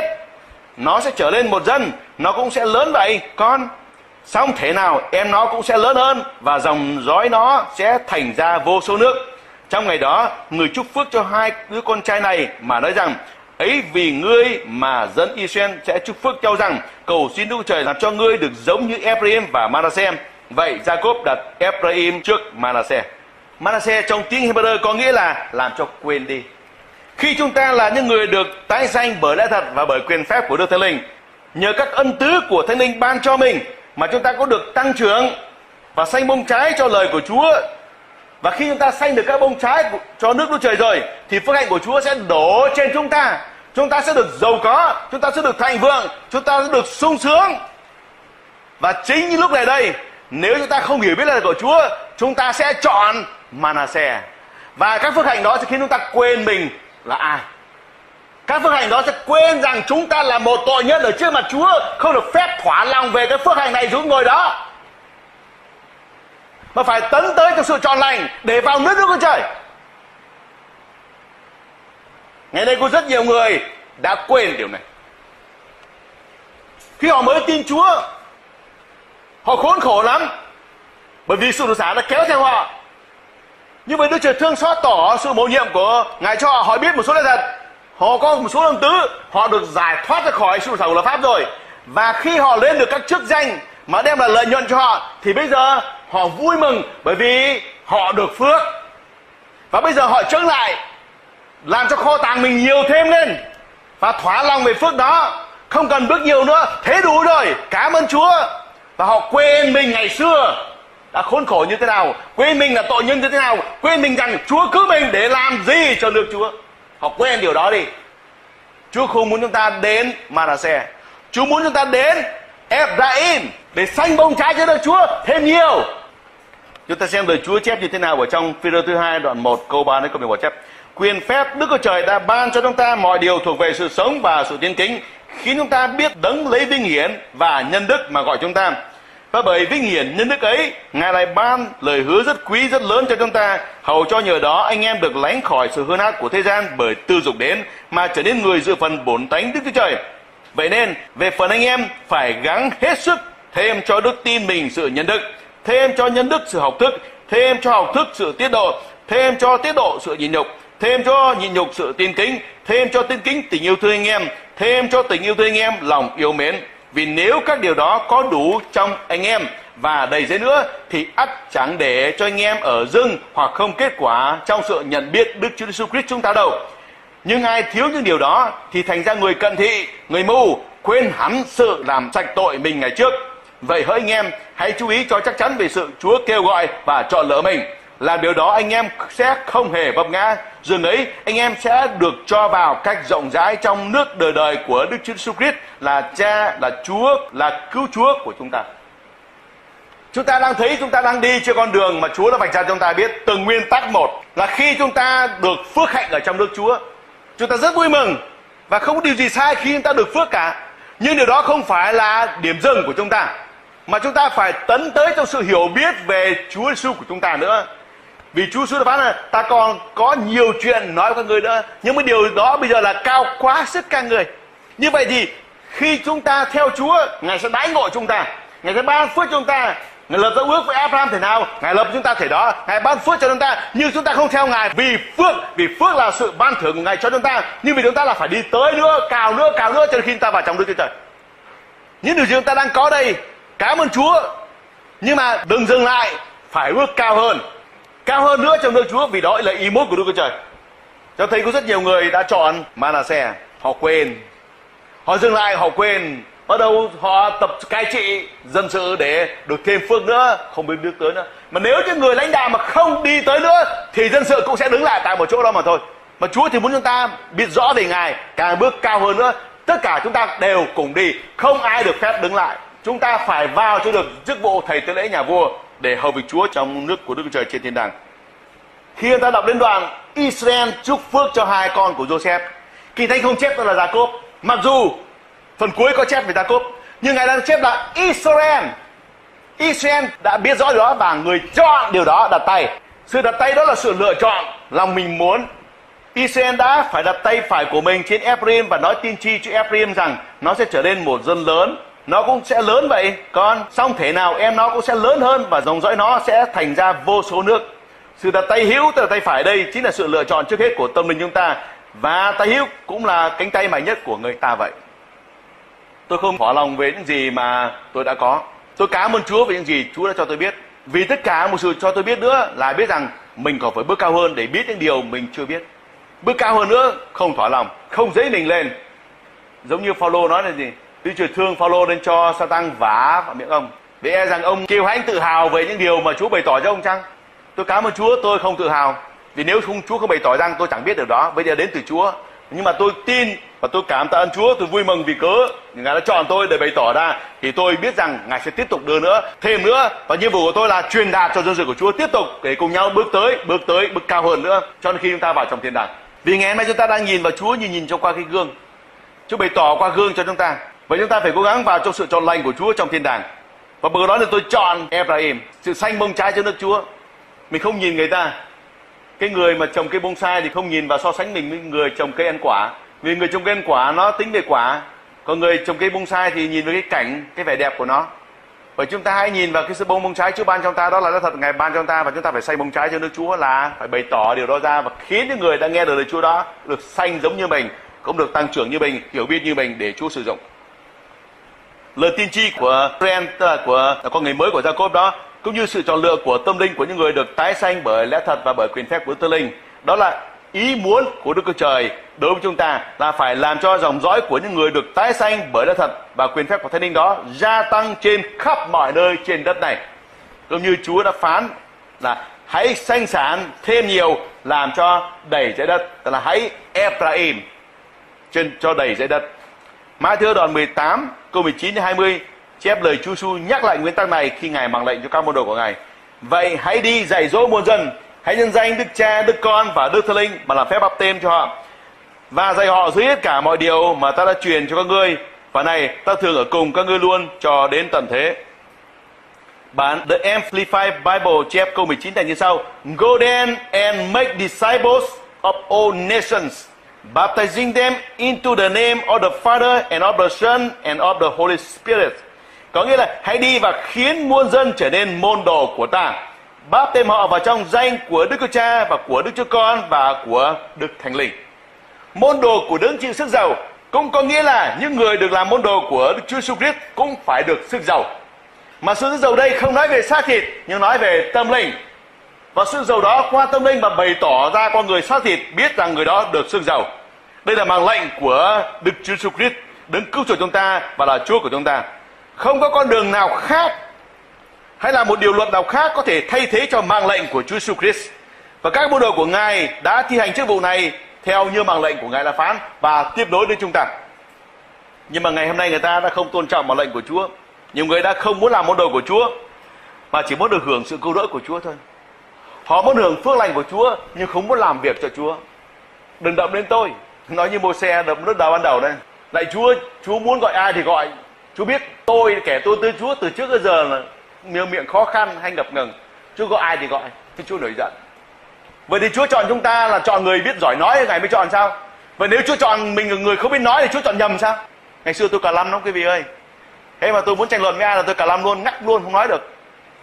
nó sẽ trở lên một dân, nó cũng sẽ lớn vậy con. Xong thế nào em nó cũng sẽ lớn hơn, và dòng dõi nó sẽ thành ra vô số nước. Trong ngày đó, người chúc phước cho hai đứa con trai này mà nói rằng: ấy vì ngươi mà dân Israel sẽ chúc phước cho rằng: cầu xin Đức Trời làm cho ngươi được giống như Ephraim và Manasseh. Vậy Jacob đặt Ephraim trước Manasseh. Manasseh trong tiếng Hebrew có nghĩa là làm cho quên đi. Khi chúng ta là những người được tái sanh bởi lẽ thật và bởi quyền phép của Đức Thánh Linh, nhờ các ân tứ của Thánh Linh ban cho mình mà chúng ta có được tăng trưởng và sanh bông trái cho lời của Chúa. Và khi chúng ta sanh được các bông trái cho nước Đức Trời rồi thì phước hạnh của Chúa sẽ đổ trên chúng ta. Chúng ta sẽ được giàu có, chúng ta sẽ được thịnh vượng, chúng ta sẽ được sung sướng. Và chính như lúc này đây, nếu chúng ta không hiểu biết lời của Chúa, chúng ta sẽ chọn Manasseh. Và các phước hạnh đó sẽ khiến chúng ta quên mình là ai. Các phước hạnh đó sẽ quên rằng chúng ta là một tội nhân ở trước mặt Chúa, không được phép thỏa lòng về cái phước hạnh này xuống ngồi đó, mà phải tấn tới cho sự trọn lành để vào nước Đức Chúa Trời. Ngày nay có rất nhiều người đã quên điều này. Khi họ mới tin Chúa, họ khốn khổ lắm, bởi vì sự đổ xả đã kéo theo họ. Nhưng mà Đức Trời thương xót tỏ sự bổ nhiệm của Ngài cho họ, họ biết một số lẽ thật, họ có một số ân tứ, họ được giải thoát ra khỏi sự đổ xả của luật pháp rồi. Và khi họ lên được các chức danh mà đem lại lợi nhuận cho họ, thì bây giờ họ vui mừng bởi vì họ được phước. Và bây giờ họ trở lại, làm cho kho tàng mình nhiều thêm lên, và thỏa lòng về phước đó, không cần bước nhiều nữa, thế đủ rồi, cảm ơn Chúa. Và họ quên mình ngày xưa đã khốn khổ như thế nào, quên mình là tội nhân như thế nào, quên mình rằng Chúa cứu mình để làm gì cho nước Chúa. Họ quên điều đó đi. Chúa không muốn chúng ta đến Manasseh, Chúa muốn chúng ta đến Ephraim để xanh bông trái cho nước Chúa thêm nhiều. Chúng ta xem lời Chúa chép như thế nào ở trong Phi-rơ thứ 2 đoạn 1 câu 3 đến câu 11 chép: Quyền phép Đức Chúa Trời đã ban cho chúng ta mọi điều thuộc về sự sống và sự tiên kính, khiến chúng ta biết đấng lấy vinh hiển và nhân đức mà gọi chúng ta. Và bởi vinh hiển nhân đức ấy, Ngài lại ban lời hứa rất quý rất lớn cho chúng ta, hầu cho nhờ đó anh em được lánh khỏi sự hư nát của thế gian bởi tư dục đến, mà trở nên người dự phần bổn tánh Đức Chúa Trời. Vậy nên về phần anh em phải gắng hết sức thêm cho đức tin mình sự nhân đức, thêm cho nhân đức sự học thức, thêm cho học thức sự tiết độ, thêm cho tiết độ sự nhịn nhục, thêm cho nhịn nhục sự tin kính, thêm cho tin kính tình yêu thương anh em, thêm cho tình yêu thương anh em lòng yêu mến. Vì nếu các điều đó có đủ trong anh em và đầy dẫy nữa, thì ắt chẳng để cho anh em ở dưng hoặc không kết quả trong sự nhận biết Đức Chúa Jesus Christ chúng ta đâu. Nhưng ai thiếu những điều đó thì thành ra người cận thị, người mù, quên hẳn sự làm sạch tội mình ngày trước. Vậy hỡi anh em, hãy chú ý cho chắc chắn về sự Chúa kêu gọi và chọn lựa mình. Làm điều đó anh em sẽ không hề vấp ngã. Dường ấy anh em sẽ được cho vào cách rộng rãi trong nước đời đời của Đức Chúa Jesus Christ, là Cha, là Chúa, là cứu Chúa của chúng ta. Chúng ta đang thấy chúng ta đang đi trên con đường mà Chúa đã vạch ra cho chúng ta biết. Từng nguyên tắc một là khi chúng ta được phước hạnh ở trong nước Chúa, chúng ta rất vui mừng và không có điều gì sai khi chúng ta được phước cả. Nhưng điều đó không phải là điểm dừng của chúng ta, mà chúng ta phải tấn tới trong sự hiểu biết về Chúa Giêsu của chúng ta nữa. Vì Chúa Giêsu đã phán là ta còn có nhiều chuyện nói với các người nữa, nhưng mà điều đó bây giờ là cao quá sức các người. Như vậy thì khi chúng ta theo Chúa, Ngài sẽ đãi ngộ chúng ta, Ngài sẽ ban phước cho chúng ta. Ngài lập ra ước với Abraham thể nào, Ngài lập cho chúng ta thể đó, Ngài ban phước cho chúng ta. Nhưng chúng ta không theo Ngài vì phước là sự ban thưởng của Ngài cho chúng ta. Nhưng vì chúng ta là phải đi tới nữa, cào nữa cho đến khi chúng ta vào trong Đức Chúa Trời. Những điều gì chúng ta đang có đây, cảm ơn Chúa, nhưng mà đừng dừng lại, phải bước cao hơn nữa trong nước Chúa, vì đó là ý muốn của Đức Chúa Trời. Cho thấy có rất nhiều người đã chọn Manasseh, họ quên, họ dừng lại, họ quên, bắt đầu họ tập cai trị dân sự để được thêm phước nữa, không biết bước tới nữa. Mà nếu những người lãnh đạo mà không đi tới nữa thì dân sự cũng sẽ đứng lại tại một chỗ đó mà thôi. Mà Chúa thì muốn chúng ta biết rõ về Ngài, càng bước cao hơn nữa. Tất cả chúng ta đều cùng đi, không ai được phép đứng lại. Chúng ta phải vào cho được chức vụ thầy tế lễ nhà vua để hầu việc Chúa trong nước của Đức Chúa Trời trên thiên đàng. Khi người ta đọc đến đoạn Israel chúc phước cho hai con của Joseph, Kinh Thánh không chép là Jacob, mặc dù phần cuối có chép về Jacob, nhưng Ngài đang chép là Israel. Israel đã biết rõ điều đó và người chọn điều đó đặt tay. Sự đặt tay đó là sự lựa chọn, lòng mình muốn. Israel đã phải đặt tay phải của mình trên Ephraim và nói tiên tri cho Ephraim rằng nó sẽ trở nên một dân lớn. Nó cũng sẽ lớn vậy, con xong thể nào em nó cũng sẽ lớn hơn và dòng dõi nó sẽ thành ra vô số nước. Sự đặt tay hữu, tức là tay phải đây, chính là sự lựa chọn trước hết của tâm linh chúng ta. Và tay hữu cũng là cánh tay mạnh nhất của người ta vậy. Tôi không thỏa lòng về những gì mà tôi đã có. Tôi cảm ơn Chúa về những gì Chúa đã cho tôi biết. Vì tất cả một sự cho tôi biết nữa là biết rằng mình còn phải bước cao hơn để biết những điều mình chưa biết. Bước cao hơn nữa, không thỏa lòng, không dấy mình lên. Giống như Phaolô nói là gì? Đức Chúa thương Phaolô nên cho Sa-tan vả vào miệng ông. Vì e rằng ông kêu hãnh tự hào về những điều mà Chúa bày tỏ cho ông chăng? Tôi cảm ơn Chúa, tôi không tự hào. Vì nếu Chúa không bày tỏ rằng tôi chẳng biết điều đó. Bây giờ đến từ Chúa. Nhưng mà tôi tin và tôi cảm tạ ơn Chúa, tôi vui mừng vì cớ Ngài đã chọn tôi để bày tỏ ra. Thì tôi biết rằng Ngài sẽ tiếp tục đưa nữa, thêm nữa. Và nhiệm vụ của tôi là truyền đạt cho dân sự của Chúa tiếp tục để cùng nhau bước cao hơn nữa cho đến khi chúng ta vào trong thiên đàng. Vì ngày hôm nay chúng ta đang nhìn vào Chúa như nhìn trong qua cái gương. Chúa bày tỏ qua gương cho chúng ta. Và chúng ta phải cố gắng vào trong sự chọn lành của Chúa trong thiên đàng. Và bởi đó là tôi chọn Ephraim, sự xanh bông trái cho nước Chúa. Mình không nhìn người ta. Cái người mà trồng cây bonsai thì không nhìn và so sánh mình với người trồng cây ăn quả. Vì người trồng cây ăn quả nó tính về quả. Còn người trồng cây bonsai thì nhìn với cái cảnh, cái vẻ đẹp của nó. Vậy chúng ta hãy nhìn vào cái sự bông trái Chúa ban cho chúng ta, đó là nó thật Ngài ban cho chúng ta, và chúng ta phải xanh bông trái cho nước Chúa, là phải bày tỏ điều đó ra và khiến những người đã nghe được lời Chúa đó được xanh giống như mình, cũng được tăng trưởng như mình, hiểu biết như mình để Chúa sử dụng. Lời tiên tri của Israel, tức là của con người mới của Jacob đó, cũng như sự chọn lựa của tâm linh của những người được tái sanh bởi lẽ thật và bởi quyền phép của Đức Linh, Đó là ý muốn của Đức Chúa Trời đối với chúng ta là phải làm cho dòng dõi của những người được tái sanh bởi đất thật và quyền phép của Thánh Linh đó gia tăng trên khắp mọi nơi trên đất này. Cũng như Chúa đã phán là hãy sanh sản thêm nhiều, làm cho đầy trái đất, tức là hãy Ephraim cho đầy trái đất. Ma-thi-ơ đoạn 18 câu 19 đến 20 chép lời Chúa Giêsu nhắc lại nguyên tắc này khi Ngài mang lệnh cho các môn đồ của Ngài. Vậy hãy đi dạy dỗ muôn dân, hãy nhân danh Đức Cha, Đức Con và Đức Thánh Linh mà làm phép báp têm cho họ, và dạy họ giữ hết cả mọi điều mà ta đã truyền cho các ngươi. Và này, ta thường ở cùng các ngươi luôn cho đến tận thế. Bản The Amplified Bible chép câu 19 thành như sau: Go then and make disciples of all nations, baptizing them into the name of the Father and of the Son and of the Holy Spirit. Có nghĩa là hãy đi và khiến muôn dân trở nên môn đồ của ta, báp têm họ vào trong danh của Đức Chúa Cha và của Đức Chúa Con và của Đức Thánh Linh. Môn đồ của đấng chịu sức giàu cũng có nghĩa là những người được làm môn đồ của Đức Chúa Jesus Christ cũng phải được sức giàu. Mà sự sức giàu đây không nói về xác thịt nhưng nói về tâm linh. Và sự giàu đó qua tâm linh và bày tỏ ra con người xác thịt biết rằng người đó được sức giàu. Đây là mạng lệnh của Đức Chúa Jesus Christ, đấng cứu chuộc chúng ta và là Chúa của chúng ta. Không có con đường nào khác hay là một điều luật nào khác có thể thay thế cho mạng lệnh của Chúa Jesus Christ. Và các môn đồ của Ngài đã thi hành chức vụ này theo như mạng lệnh của Ngài đã phán và tiếp nối đến chúng ta. Nhưng mà ngày hôm nay người ta đã không tôn trọng mạng lệnh của Chúa. Nhiều người đã không muốn làm môn đồ của Chúa mà chỉ muốn được hưởng sự cứu rỗi của Chúa thôi. Họ muốn hưởng phước lành của Chúa nhưng không muốn làm việc cho Chúa. Đừng động đến tôi. Nói như Mô-se đập nước đầu ban đầu đây. Lạy Chúa, Chúa muốn gọi ai thì gọi. Chúa biết tôi, kẻ tôi tới Chúa từ trước tới giờ là miệng khó khăn hay ngập ngừng. Chúa gọi ai thì gọi. Thì Chúa nổi giận. Vậy thì Chúa chọn chúng ta là chọn người biết giỏi nói Ngài mới chọn sao? Vậy nếu Chúa chọn mình là người không biết nói thì Chúa chọn nhầm sao? Ngày xưa tôi cả lăm lắm quý vị ơi. Thế mà tôi muốn tranh luận với ai là tôi cả lăm luôn, ngắt luôn, không nói được.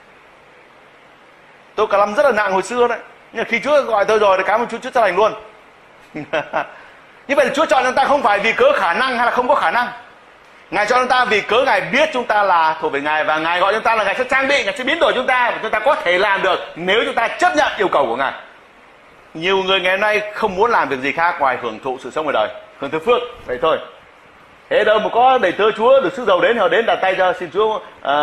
Tôi cả lăm rất là nặng hồi xưa đấy. Nhưng khi Chúa gọi tôi rồi thì cảm ơn Chúa, Chúa chấp hành luôn. Như vậy là Chúa chọn chúng ta không phải vì cớ khả năng hay là không có khả năng. Ngài chọn chúng ta vì cớ Ngài biết chúng ta là thuộc về Ngài, và Ngài gọi chúng ta là Ngài sẽ trang bị, Ngài sẽ biến đổi chúng ta và chúng ta có thể làm được nếu chúng ta chấp nhận yêu cầu của Ngài. Nhiều người ngày hôm nay không muốn làm việc gì khác ngoài hưởng thụ sự sống ở đời, hưởng thụ phước, vậy thôi. Thế đâu mà có đầy tớ Chúa được sức giàu đến, họ đến đặt tay cho, xin Chúa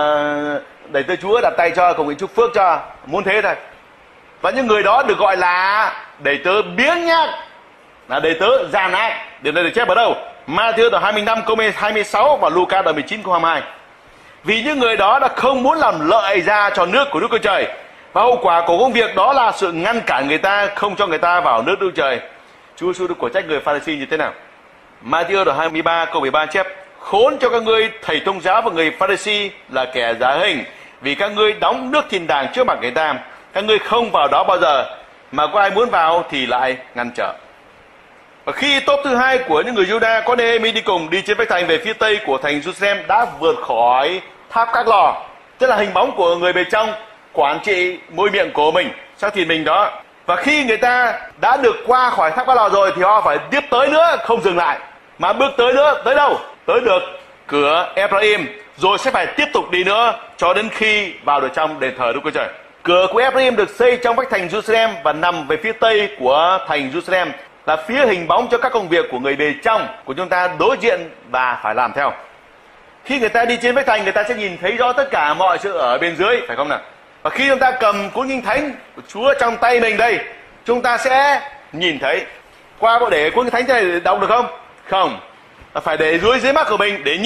đầy tớ Chúa đặt tay cho, cầu nguyện chúc phước cho, muốn thế thôi. Và những người đó được gọi là đầy tớ biếng nhác, là đầy tớ gian ác. Điều này được chép ở đâu? Ma-thi-ơ đoạn 25 câu 26 và Luca đoạn 19 câu 22. Vì những người đó đã không muốn làm lợi ra cho nước của Đức Chúa Trời, và hậu quả của công việc đó là sự ngăn cản người ta, không cho người ta vào nước Đức Chúa Trời. Chúa Giêsu được của trách người Pha-ri-si như thế nào? Ma-thi-ơ đoạn 23 câu 13 chép: Khốn cho các ngươi thầy thông giáo và người Pha-ri-si là kẻ giả hình, vì các ngươi đóng nước thiên đàng trước mặt người ta, các ngươi không vào đó bao giờ, mà có ai muốn vào thì lại ngăn trở. Và khi tốp thứ hai của những người Giu-đa có Nê-hê-mi đi cùng đi trên vách thành về phía tây của thành Giê-ru-sa-lem đã vượt khỏi tháp các lò, tức là hình bóng của người bề trong quản trị môi miệng của mình, xác thịt mình đó. Và khi người ta đã được qua khỏi tháp các lò rồi thì họ phải tiếp tới nữa, không dừng lại, mà bước tới nữa, tới đâu? Tới được cửa Ephraim, rồi sẽ phải tiếp tục đi nữa cho đến khi vào được trong đền thờ Đức Chúa Trời. Cửa của Ephraim được xây trong vách thành Giê-ru-sa-lem và nằm về phía tây của thành Giê-ru-sa-lem, là phía hình bóng cho các công việc của người bề trong của chúng ta đối diện và phải làm theo. Khi người ta đi trên vách thành, người ta sẽ nhìn thấy rõ tất cả mọi sự ở bên dưới, phải không nào? Và khi chúng ta cầm cuốn Kinh Thánh của Chúa trong tay mình đây, chúng ta sẽ nhìn thấy. Qua bộ để cuốn Kinh Thánh thế này để đọc được không? Không. Phải để dưới mắt của mình để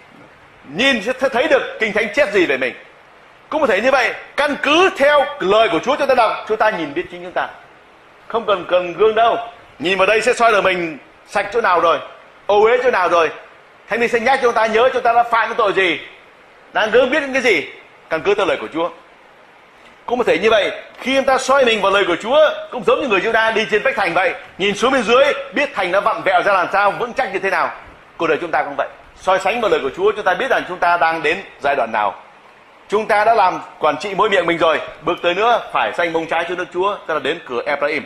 nhìn sẽ thấy được Kinh Thánh chép gì về mình. Cũng có thể như vậy, căn cứ theo lời của Chúa chúng ta đọc, chúng ta nhìn biết chính chúng ta. Không cần gương đâu. Nhìn vào đây sẽ soi được mình sạch chỗ nào rồi, ô uế chỗ nào rồi. Thánh Linh sẽ nhắc cho chúng ta nhớ chúng ta đã phạm cái tội gì, đang gớm biết những cái gì, căn cứ theo lời của Chúa. Cũng có thể như vậy, khi chúng ta soi mình vào lời của Chúa, cũng giống như người Giu-đa đi trên vách thành vậy, nhìn xuống bên dưới biết thành nó vặn vẹo ra làm sao, vững chắc như thế nào. Cuộc đời chúng ta cũng vậy, soi sánh vào lời của Chúa, chúng ta biết rằng chúng ta đang đến giai đoạn nào. Chúng ta đã làm quản trị môi miệng mình rồi, bước tới nữa phải xanh bông trái cho nước Chúa, tức là đến cửa Ephraim.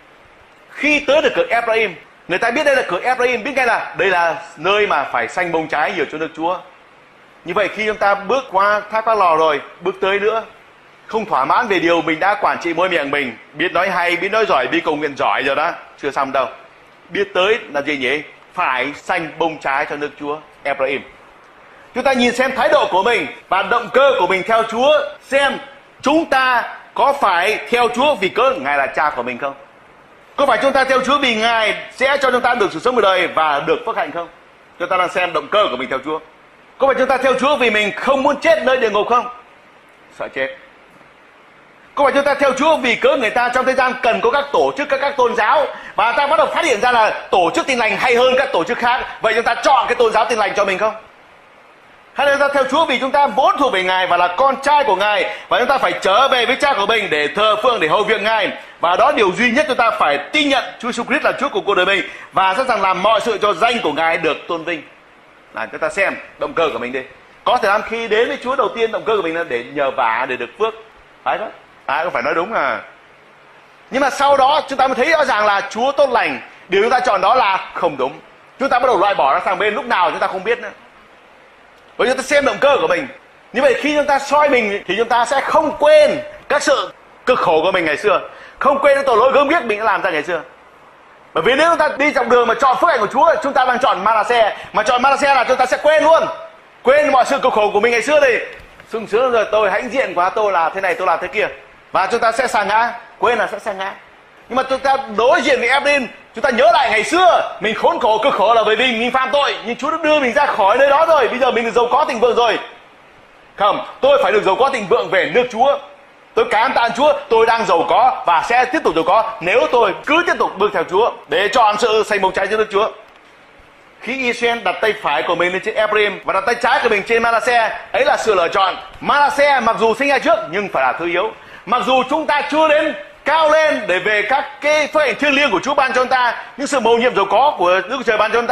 Khi tới được cửa Ephraim, người ta biết đây là cửa Ephraim, biết ngay là đây là nơi mà phải xanh bông trái nhiều cho nước Chúa. Như vậy khi chúng ta bước qua tháp các lò rồi, bước tới nữa, không thỏa mãn về điều mình đã quản trị môi miệng mình, biết nói hay, biết nói giỏi, biết cầu nguyện giỏi rồi đó, chưa xong đâu. Biết tới là gì nhỉ? Phải sanh bông trái cho nước Chúa Ephraim. Chúng ta nhìn xem thái độ của mình và động cơ của mình theo Chúa, xem chúng ta có phải theo Chúa vì cớ Ngài là cha của mình không? Có phải chúng ta theo Chúa vì Ngài sẽ cho chúng ta được sự sống đời đời và được phước hạnh không? Chúng ta đang xem động cơ của mình theo Chúa. Có phải chúng ta theo Chúa vì mình không muốn chết nơi địa ngục không? Sợ chết. Có phải chúng ta theo Chúa vì cớ người ta trong thế gian cần có các tổ chức, các tôn giáo, và ta bắt đầu phát hiện ra là tổ chức Tin Lành hay hơn các tổ chức khác, vậy chúng ta chọn cái tôn giáo Tin Lành cho mình không? Hay là chúng ta theo Chúa vì chúng ta vốn thuộc về Ngài và là con trai của Ngài, và chúng ta phải trở về với cha của mình để thờ phượng, để hầu việc Ngài, và đó điều duy nhất chúng ta phải tin nhận Chúa Jesus Christ là Chúa của cuộc đời mình và sẵn sàng làm mọi sự cho danh của Ngài được tôn vinh. Là chúng ta xem động cơ của mình đi. Có thể làm khi đến với Chúa đầu tiên động cơ của mình là để nhờ vả, để được phước, phải đó. Ai cũng phải nói đúng à. Nhưng mà sau đó chúng ta mới thấy rõ ràng là Chúa tốt lành, điều chúng ta chọn đó là không đúng. Chúng ta bắt đầu loại bỏ nó sang bên, lúc nào chúng ta không biết nữa. Bởi chúng ta xem động cơ của mình. Như vậy khi chúng ta soi mình thì chúng ta sẽ không quên các sự cực khổ của mình ngày xưa, không quên những tội lỗi gớm ghiếc mình đã làm ra ngày xưa. Bởi vì nếu chúng ta đi dọc đường mà chọn phước hạnh của Chúa, chúng ta đang chọn Manasseh, mà chọn Manasseh là chúng ta sẽ quên luôn, quên mọi sự cực khổ của mình ngày xưa. Thì sung sướng rồi, tôi hãnh diện quá, tôi là thế này, tôi là thế kia, và chúng ta sẽ sa ngã, quên là sẽ sa ngã. Nhưng mà chúng ta đối diện với Ephraim, chúng ta nhớ lại ngày xưa mình khốn khổ cực khổ là bởi vì mình phạm tội, nhưng Chúa đã đưa mình ra khỏi nơi đó rồi, bây giờ mình được giàu có thịnh vượng rồi. Không, tôi phải được giàu có thịnh vượng về nước Chúa. Tôi cảm tạ Chúa, tôi đang giàu có và sẽ tiếp tục giàu có nếu tôi cứ tiếp tục bước theo Chúa để chọn sự sanh bông trái cho nước Chúa. Khi Israel đặt tay phải của mình lên trên Ephraim và đặt tay trái của mình trên Manasseh, ấy là sự lựa chọn. Manasseh mặc dù sinh ra trước nhưng phải là thứ yếu. Mặc dù chúng ta chưa đến cao lên để về các cái phước hạnh thiêng liêng của Chúa ban cho chúng ta, những sự mầu nhiệm giàu có của Đức Trời ban cho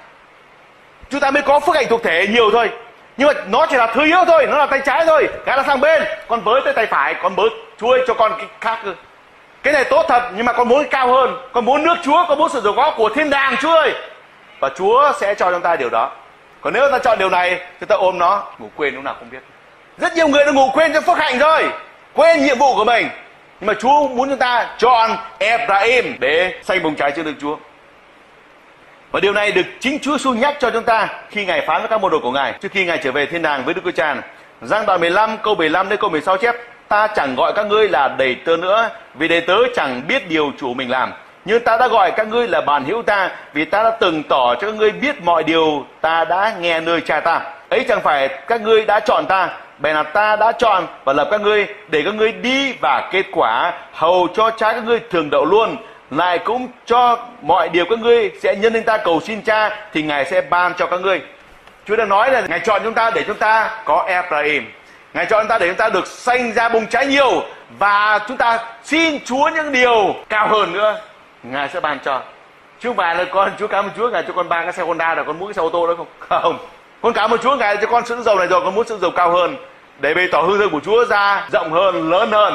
chúng ta mới có phước hạnh thuộc thể nhiều thôi. Nhưng mà nó chỉ là thứ yếu thôi, nó là tay trái thôi, cái là sang bên. Con với tới tay phải, con bớt Chúa ơi, cho con cái khác cơ. Cái này tốt thật, nhưng mà con muốn cao hơn, con muốn nước Chúa, con muốn sự giàu có của thiên đàng Chúa ơi. Và Chúa sẽ cho chúng ta điều đó. Còn nếu ta chọn điều này, chúng ta ôm nó, ngủ quên lúc nào không biết. Rất nhiều người đã ngủ quên trong phước hạnh rồi, quên nhiệm vụ của mình. Nhưng mà Chúa muốn chúng ta chọn Ephraim để sanh bông trái trước Đức Chúa. Và điều này được chính Chúa Giêsu nhắc cho chúng ta khi Ngài phán với các môn đồ của Ngài trước khi Ngài trở về thiên đàng với Đức Chúa Cha. Giăng đoạn 15 câu 15 đến câu 16 chép: Ta chẳng gọi các ngươi là đầy tớ nữa, vì đầy tớ chẳng biết điều chủ mình làm. Nhưng ta đã gọi các ngươi là bạn hữu ta, vì ta đã từng tỏ cho các ngươi biết mọi điều ta đã nghe nơi Cha ta. Ấy chẳng phải các ngươi đã chọn ta, bèn là ta đã chọn và lập các ngươi để các ngươi đi và kết quả, hầu cho trái các ngươi thường đậu luôn. Lại cũng cho mọi điều các ngươi sẽ nhân lên ta cầu xin Cha, thì Ngài sẽ ban cho các ngươi. Chúa đang nói là Ngài chọn chúng ta để chúng ta có Ephraim. Ngài chọn chúng ta để chúng ta được sanh ra bông trái nhiều, và chúng ta xin Chúa những điều cao hơn nữa, Ngài sẽ ban cho. Chứ không phải là Chúa cảm ơn Chúa Ngài cho con 3 cái xe Honda rồi con muốn cái xe ô tô đó không? Không. Con cảm ơn Chúa Ngài cho con sự giàu này rồi, con muốn sự giàu cao hơn để bày tỏ hương thơm của Chúa ra rộng hơn, lớn hơn.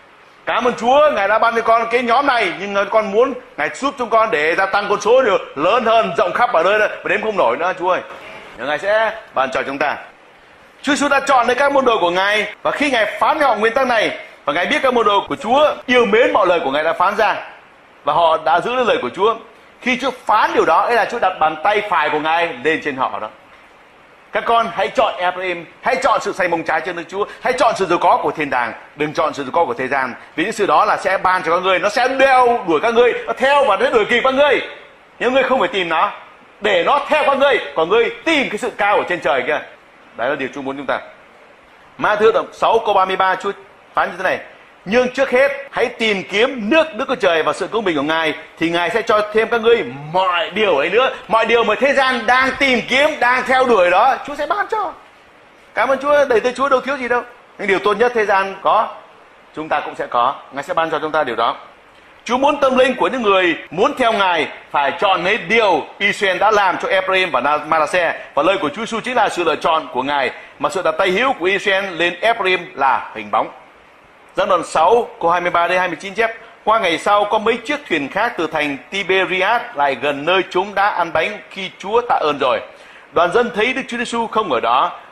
Cảm ơn Chúa Ngài đã ban cho con cái nhóm này, nhưng con muốn Ngài giúp chúng con để gia tăng con số được lớn hơn, rộng khắp ở nơi đó, và đếm không nổi nữa Chúa ơi. Ngài sẽ ban cho chúng ta. Chúa Giêsu đã chọn lấy các môn đồ của Ngài, và khi Ngài phán với họ nguyên tắc này, và Ngài biết các môn đồ của Chúa yêu mến mọi lời của Ngài đã phán ra, và họ đã giữ lời của Chúa. Khi Chúa phán điều đó, ấy là Chúa đặt bàn tay phải của Ngài lên trên họ đó. Các con hãy chọn Ephraim, hãy chọn sự sanh bông trái trên Đức Chúa, hãy chọn sự giàu có của thiên đàng, đừng chọn sự giàu có của thế gian. Vì những sự đó là sẽ ban cho các ngươi, nó sẽ đeo đuổi các ngươi, nó theo và nó đuổi kịp các ngươi. Nhưng ngươi không phải tìm nó, để nó theo các ngươi, còn ngươi tìm cái sự cao ở trên trời kia. Đấy là điều Chúa muốn chúng ta. Ma-thi-ơ đoạn 6 câu 33 Chúa phán như thế này: Nhưng trước hết hãy tìm kiếm nước Đức Chúa Trời và sự công bình của Ngài, thì Ngài sẽ cho thêm các ngươi mọi điều ấy nữa. Mọi điều mà thế gian đang tìm kiếm, đang theo đuổi đó, Chúa sẽ ban cho. Cảm ơn Chúa, đầy tớ Chúa đâu thiếu gì đâu. Nhưng điều tốt nhất thế gian có, chúng ta cũng sẽ có. Ngài sẽ ban cho chúng ta điều đó. Chúa muốn tâm linh của những người muốn theo Ngài phải chọn lấy điều Israel đã làm cho Ephraim và Manasseh. Và lời của Chúa Giêsu chính là sự lựa chọn của Ngài, mà sự đặt tay hữu của Israel lên Ephraim là hình bóng. Giăng đoạn 6 câu 23 đến 29 chép: Qua ngày sau có mấy chiếc thuyền khác từ thành Tiberias lại gần nơi chúng đã ăn bánh khi Chúa tạ ơn rồi. Đoàn dân thấy Đức Chúa Giêsu không ở đó,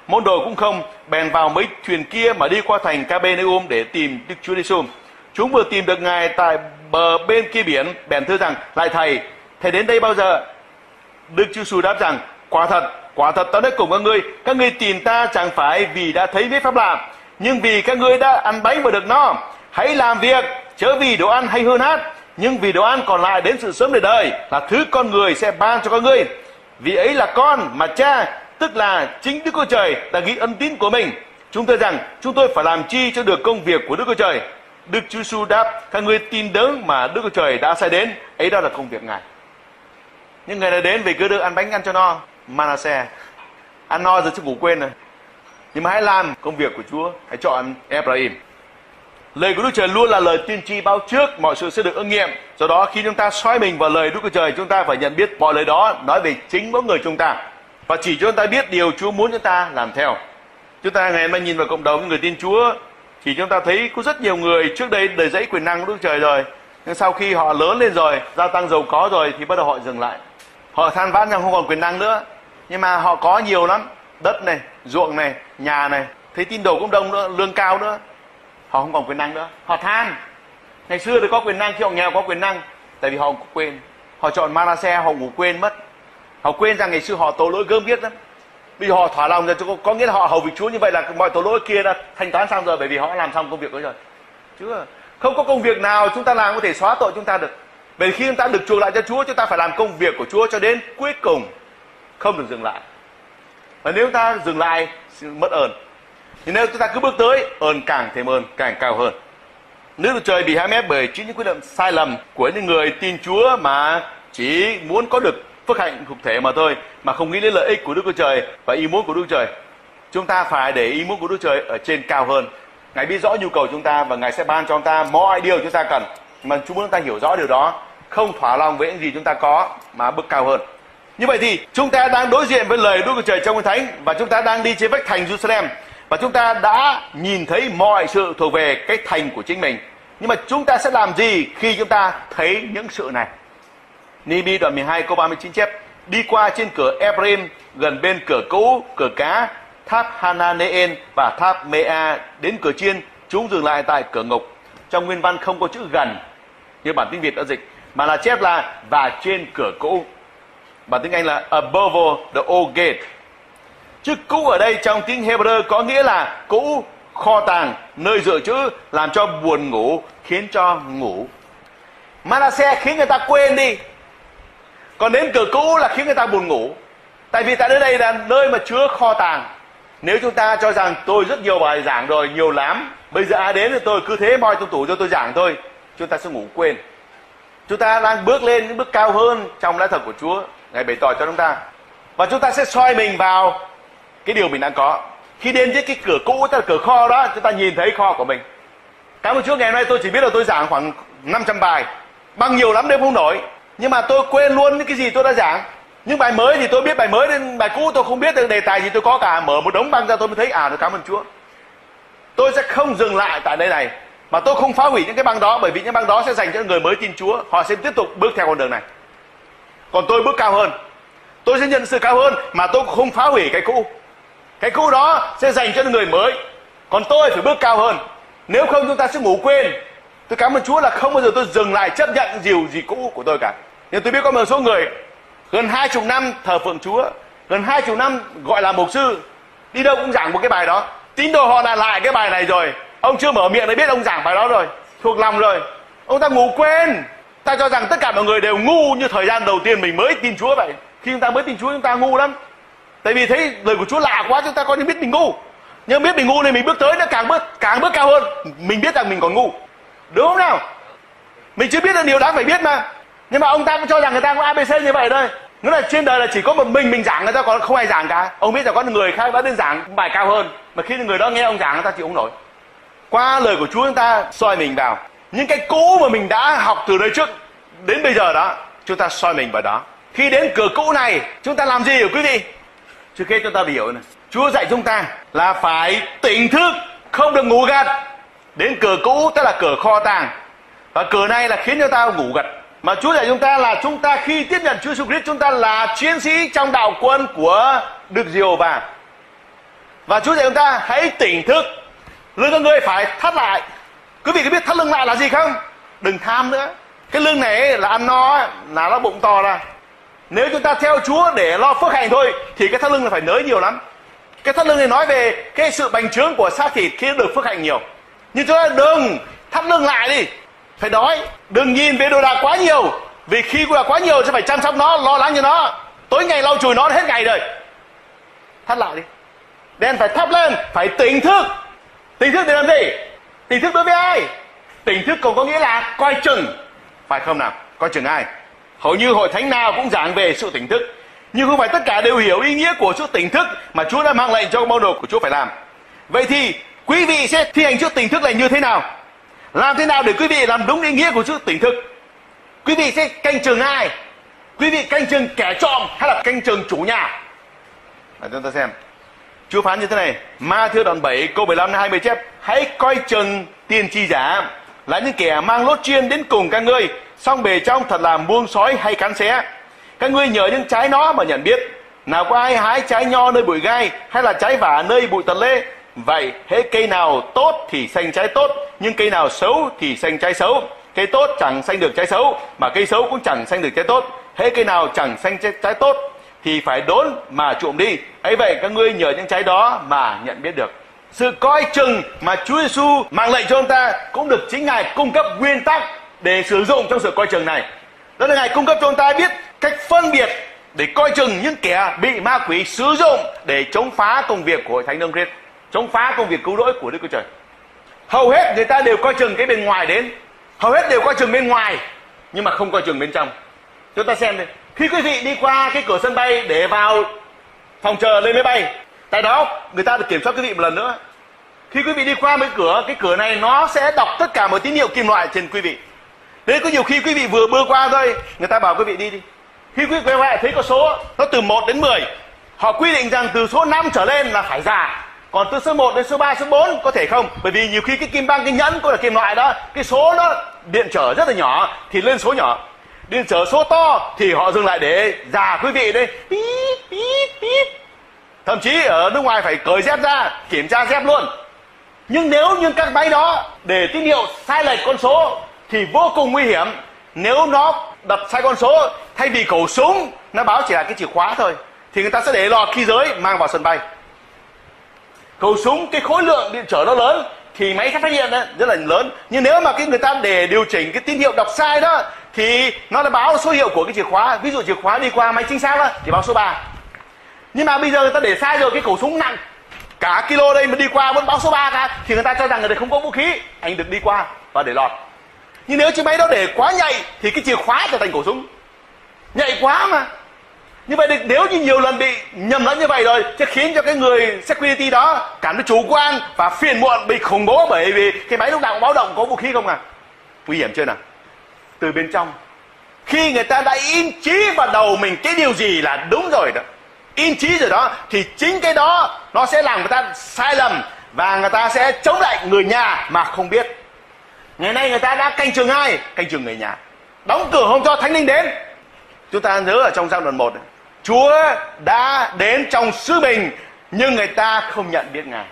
môn đồ cũng không, bèn vào mấy thuyền kia mà đi qua thành Capernaum để tìm Đức Chúa Giêsu. Chúng vừa tìm được Ngài tại bờ bên kia biển, bèn thưa rằng: Lạy thầy, thầy đến đây bao giờ? Đức Chúa Giêsu đáp rằng: quả thật ta nói cùng các ngươi tìm ta chẳng phải vì đã thấy mấy phép lạ, nhưng vì các ngươi đã ăn bánh và được no. Hãy làm việc chớ vì đồ ăn hay hơn hát, nhưng vì đồ ăn còn lại đến sự sống đời đời là thứ con người sẽ ban cho các ngươi. Vì ấy là con mà Cha, tức là chính Đức Chúa Trời đã ghi ân tín của mình. Chúng tôi rằng chúng tôi phải làm chi cho được công việc của Đức Chúa Trời. Đức Chúa Giêsu đáp: các ngươi tin đấng mà Đức Chúa Trời đã sai đến, ấy đó là công việc Ngài. Nhưng Ngài đã đến vì cứ được ăn bánh ăn cho no. Manasseh ăn no rồi chứ ngủ quên rồi. Nhưng mà hãy làm công việc của Chúa, hãy chọn Ephraim. Lời của Đức Trời luôn là lời tiên tri báo trước mọi sự sẽ được ứng nghiệm. Do đó khi chúng ta soi mình vào lời Đức Chúa Trời, chúng ta phải nhận biết mọi lời đó nói về chính mỗi người chúng ta và chỉ cho chúng ta biết điều Chúa muốn chúng ta làm theo. Chúng ta ngày hôm nay nhìn vào cộng đồng những người tin Chúa thì chúng ta thấy có rất nhiều người trước đây đầy dẫy quyền năng của Đức Trời rồi, nhưng sau khi họ lớn lên rồi, gia tăng giàu có rồi thì bắt đầu họ dừng lại. Họ than vãn rằng không còn quyền năng nữa, nhưng mà họ có nhiều lắm, đất này, ruộng này, nhà này, thấy tín đồ cũng đông nữa, lương cao nữa. Họ không còn quyền năng nữa, họ than. Ngày xưa thì có quyền năng, khi họ nghèo có quyền năng, tại vì họ cũng quên. Họ chọn Manasseh, họ ngủ quên mất. Họ quên rằng ngày xưa họ tội lỗi gớm ghiếc lắm. Bây giờ họ thỏa lòng rồi, có nghĩa là họ hầu việc Chúa, như vậy là mọi tội lỗi kia đã thanh toán xong rồi, bởi vì họ làm xong công việc đó rồi. Chứ không có công việc nào chúng ta làm có thể xóa tội chúng ta được. Bởi vì khi chúng ta được chuộc lại cho Chúa, chúng ta phải làm công việc của Chúa cho đến cuối cùng, không được dừng lại. Và nếu chúng ta dừng lại mất ơn, thì nếu chúng ta cứ bước tới, ơn càng thêm ơn, càng cao hơn. Nước Đức Trời bị hãm ép bởi chính những quyết định sai lầm của những người tin Chúa mà chỉ muốn có được phước hạnh thực thể mà thôi, mà không nghĩ đến lợi ích của Đức Chúa Trời và ý muốn của Đức Chúa Trời. Chúng ta phải để ý muốn của Đức Chúa Trời ở trên cao hơn. Ngài biết rõ nhu cầu chúng ta và Ngài sẽ ban cho chúng ta mọi điều chúng ta cần. Mà Chúa muốn chúng ta hiểu rõ điều đó, không thỏa lòng với những gì chúng ta có mà bước cao hơn. Như vậy thì chúng ta đang đối diện với lời Đức Chúa Trời trong Kinh Thánh, và chúng ta đang đi trên vách thành Jerusalem, và chúng ta đã nhìn thấy mọi sự thuộc về cái thành của chính mình. Nhưng mà chúng ta sẽ làm gì khi chúng ta thấy những sự này? Ni-bi đoạn 12 câu 39 chép: đi qua trên cửa Ephraim, gần bên cửa cũ, cửa cá, tháp Hananeel và tháp Mea, đến cửa chiên, chúng dừng lại tại cửa ngục. Trong nguyên văn không có chữ gần như bản tiếng Việt đã dịch, mà là chép là và trên cửa cũ. Bản tiếng Anh là above the old gate. Chữ cũ ở đây trong tiếng Hebrew có nghĩa là cũ, kho tàng, nơi dự trữ, làm cho buồn ngủ, khiến cho ngủ. Manasseh khiến người ta quên đi, còn đến cửa cũ là khiến người ta buồn ngủ. Tại vì tại đây là nơi mà chứa kho tàng. Nếu chúng ta cho rằng tôi rất nhiều bài giảng rồi, nhiều lắm, bây giờ ai đến thì tôi cứ thế moi trong tủ cho tôi giảng thôi, chúng ta sẽ ngủ quên. Chúng ta đang bước lên những bước cao hơn trong lẽ thật của Chúa, Ngài bày tỏ cho chúng ta, và chúng ta sẽ soi mình vào cái điều mình đang có. Khi đến với cái cửa cũ, tức là cửa kho đó, chúng ta nhìn thấy kho của mình. Cảm ơn Chúa, ngày hôm nay tôi chỉ biết là tôi giảng khoảng 500 bài, bằng nhiều lắm đêm không nổi, nhưng mà tôi quên luôn những cái gì tôi đã giảng. Nhưng bài mới thì tôi biết bài mới, nên bài cũ tôi không biết được đề tài gì tôi có cả. Mở một đống băng ra tôi mới thấy tôi cảm ơn Chúa. Tôi sẽ không dừng lại tại đây này, mà tôi không phá hủy những cái băng đó, bởi vì những băng đó sẽ dành cho người mới tin Chúa. Họ sẽ tiếp tục bước theo con đường này. Còn tôi bước cao hơn, tôi sẽ nhận sự cao hơn, mà tôi không phá hủy cái cũ. Cái cũ đó sẽ dành cho những người mới, còn tôi phải bước cao hơn. Nếu không chúng ta sẽ ngủ quên. Tôi cảm ơn Chúa là không bao giờ tôi dừng lại chấp nhận điều gì cũ của tôi cả. Nhưng tôi biết có một số người gần 20 năm thờ phượng Chúa, gần 20 năm gọi là mục sư, đi đâu cũng giảng một cái bài đó. Tín đồ họ đã lại cái bài này rồi, ông chưa mở miệng đã biết ông giảng bài đó rồi, thuộc lòng rồi. Ông ta ngủ quên. Ta cho rằng tất cả mọi người đều ngu như thời gian đầu tiên mình mới tin Chúa vậy. Khi chúng ta mới tin Chúa chúng ta ngu lắm, tại vì thấy lời của Chúa lạ quá, chúng ta có những biết mình ngu. Nhưng biết mình ngu nên mình bước tới nó càng bước cao hơn. Mình biết rằng mình còn ngu, đúng không nào? Mình chưa biết được điều đáng phải biết mà. Nhưng mà ông ta cũng cho rằng người ta có ABC như vậy thôi. Nghĩa là trên đời là chỉ có một mình giảng, người ta còn không ai giảng cả. Ông biết là có người khác đã đến giảng bài cao hơn, mà khi người đó nghe ông giảng người ta chịu không nổi. Qua lời của Chúa chúng ta soi mình vào những cái cũ mà mình đã học từ đời trước đến bây giờ đó, chúng ta soi mình vào đó. Khi đến cửa cũ này chúng ta làm gì hả quý vị? Trước hết chúng ta hiểu này, Chúa dạy chúng ta là phải tỉnh thức, không được ngủ gật. Đến cửa cũ tức là cửa kho tàng, và cửa này là khiến cho ta ngủ gật. Mà Chúa dạy chúng ta là chúng ta khi tiếp nhận Chúa Jesus Christ, chúng ta là chiến sĩ trong đạo quân của Đức Giê-hô-va. Và Chúa dạy chúng ta hãy tỉnh thức, lưng các ngươi phải thắt lại. Quý vị có biết thắt lưng lại là gì không? Đừng tham nữa. Cái lưng này là ăn no, là nó bụng to ra. Nếu chúng ta theo Chúa để lo phước hạnh thôi thì cái thắt lưng là phải nới nhiều lắm. Cái thắt lưng này nói về cái sự bành trướng của xác thịt khi được phước hạnh nhiều. Nhưng chúng ta đừng thắt lưng lại đi, phải đói. Đừng nhìn về đồ đạc quá nhiều, vì khi đồ đạc quá nhiều sẽ phải chăm sóc nó, lo lắng cho nó, tối ngày lau chùi nó hết ngày rồi. Thắt lại đi. Đèn phải thắp lên, phải tỉnh thức. Tỉnh thức để làm gì? Tỉnh thức đối với ai? Tỉnh thức còn có nghĩa là coi chừng, phải không nào? Coi chừng ai? Hầu như hội thánh nào cũng giảng về sự tỉnh thức, nhưng không phải tất cả đều hiểu ý nghĩa của sự tỉnh thức mà Chúa đã mang lệnh cho môn đồ của Chúa phải làm. Vậy thì quý vị sẽ thi hành sự tỉnh thức này như thế nào? Làm thế nào để quý vị làm đúng ý nghĩa của sự tỉnh thức? Quý vị sẽ canh chừng ai? Quý vị canh chừng kẻ trộm hay là canh chừng chủ nhà? Chúng ta xem. Chúa phán như thế này, Ma-thi-ơ đoạn 7 câu 15 đến 20 chép: hãy coi chừng tiên tri giả, là những kẻ mang lốt chiên đến cùng các ngươi, song bề trong thật là muông sói hay cắn xé. Các ngươi nhờ những trái nó mà nhận biết. Nào có ai hái trái nho nơi bụi gai, hay là trái vả nơi bụi tần lê? Vậy hễ cây nào tốt thì xanh trái tốt, nhưng cây nào xấu thì xanh trái xấu. Cây tốt chẳng xanh được trái xấu, mà cây xấu cũng chẳng xanh được trái tốt. Hễ cây nào chẳng xanh trái tốt thì phải đốn mà trộm đi. Ấy vậy các ngươi nhờ những trái đó mà nhận biết được. Sự coi chừng mà Chúa Giêsu mang lệnh cho chúng ta cũng được chính Ngài cung cấp nguyên tắc để sử dụng trong sự coi chừng này. Đó là Ngài cung cấp cho chúng ta biết cách phân biệt để coi chừng những kẻ bị ma quỷ sử dụng để chống phá công việc của Hội Thánh Đấng Christ, chống phá công việc cứu rỗi của Đức Chúa Trời. Hầu hết người ta đều coi chừng cái bên ngoài đến, hầu hết đều coi chừng bên ngoài, nhưng mà không coi chừng bên trong. Chúng ta xem đi. Khi quý vị đi qua cái cửa sân bay để vào phòng chờ lên máy bay, tại đó người ta được kiểm soát quý vị một lần nữa. Khi quý vị đi qua cái cửa này nó sẽ đọc tất cả mọi tín hiệu kim loại trên quý vị. Đấy, có nhiều khi quý vị vừa bơi qua thôi, người ta bảo quý vị đi. Khi quý vị quay lại thấy có số nó từ 1 đến 10, họ quy định rằng từ số 5 trở lên là phải già, còn từ số 1 đến số 3, số 4 có thể không. Bởi vì nhiều khi cái kim băng, cái nhẫn có là kim loại đó, cái số nó điện trở rất là nhỏ thì lên số nhỏ, điện trở số to thì họ dừng lại để già quý vị đây. Píp, píp, píp. Thậm chí ở nước ngoài phải cởi dép ra, kiểm tra dép luôn. Nhưng nếu như các máy đó để tín hiệu sai lệch con số thì vô cùng nguy hiểm. Nếu nó đặt sai con số, thay vì khẩu súng nó báo chỉ là cái chìa khóa thôi, thì người ta sẽ để lọt khí giới mang vào sân bay. Khẩu súng cái khối lượng điện trở nó lớn thì máy sẽ phát hiện đấy, rất là lớn. Nhưng nếu mà cái người ta để điều chỉnh cái tín hiệu đọc sai đó thì nó đã báo số hiệu của cái chìa khóa. Ví dụ chìa khóa đi qua máy chính xác đó thì báo số 3. Nhưng mà bây giờ người ta để sai rồi, cái khẩu súng nặng cả kilo đây mà đi qua vẫn báo số 3 cả, thì người ta cho rằng người này không có vũ khí, anh được đi qua và để lọt. Nhưng nếu chiếc máy đó để quá nhạy thì cái chìa khóa trở thành khẩu súng. Nhạy quá mà. Như vậy nếu như nhiều lần bị nhầm lẫn như vậy rồi sẽ khiến cho cái người security đó cảm thấy chủ quan và phiền muộn, bị khủng bố, bởi vì cái máy lúc nào cũng báo động có vũ khí không à. Nguy hiểm chưa nào? Từ bên trong, khi người ta đã in chí vào đầu mình cái điều gì là đúng rồi đó, in chí rồi đó, thì chính cái đó nó sẽ làm người ta sai lầm và người ta sẽ chống lại người nhà mà không biết. Ngày nay người ta đã canh chừng ai? Canh chừng người nhà. Đóng cửa không cho Thánh Linh đến. Chúng ta nhớ ở trong Giăng đoạn 1, Chúa đã đến trong xứ mình nhưng người ta không nhận biết Ngài.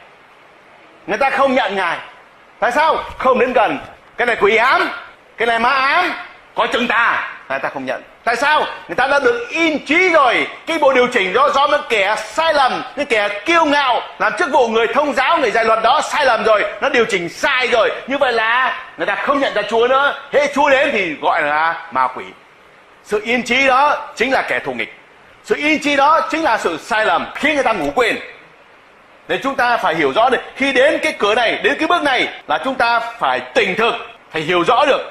Người ta không nhận Ngài. Tại sao? Không đến gần. Cái này quỷ ám, cái này ma ám, có chừng ta. Người ta không nhận. Tại sao? Người ta đã được in trí rồi. Cái bộ điều chỉnh đó do những kẻ sai lầm, những kẻ kiêu ngạo làm chức vụ người thông giáo, người dạy luật đó sai lầm rồi, nó điều chỉnh sai rồi. Như vậy là người ta không nhận ra Chúa nữa. Hễ Chúa đến thì gọi là ma quỷ. Sự in trí đó chính là kẻ thù nghịch. Sự in trí đó chính là sự sai lầm khi người ta ngủ quên. Nên chúng ta phải hiểu rõ được, khi đến cái cửa này, đến cái bước này là chúng ta phải tỉnh thực, phải hiểu rõ được.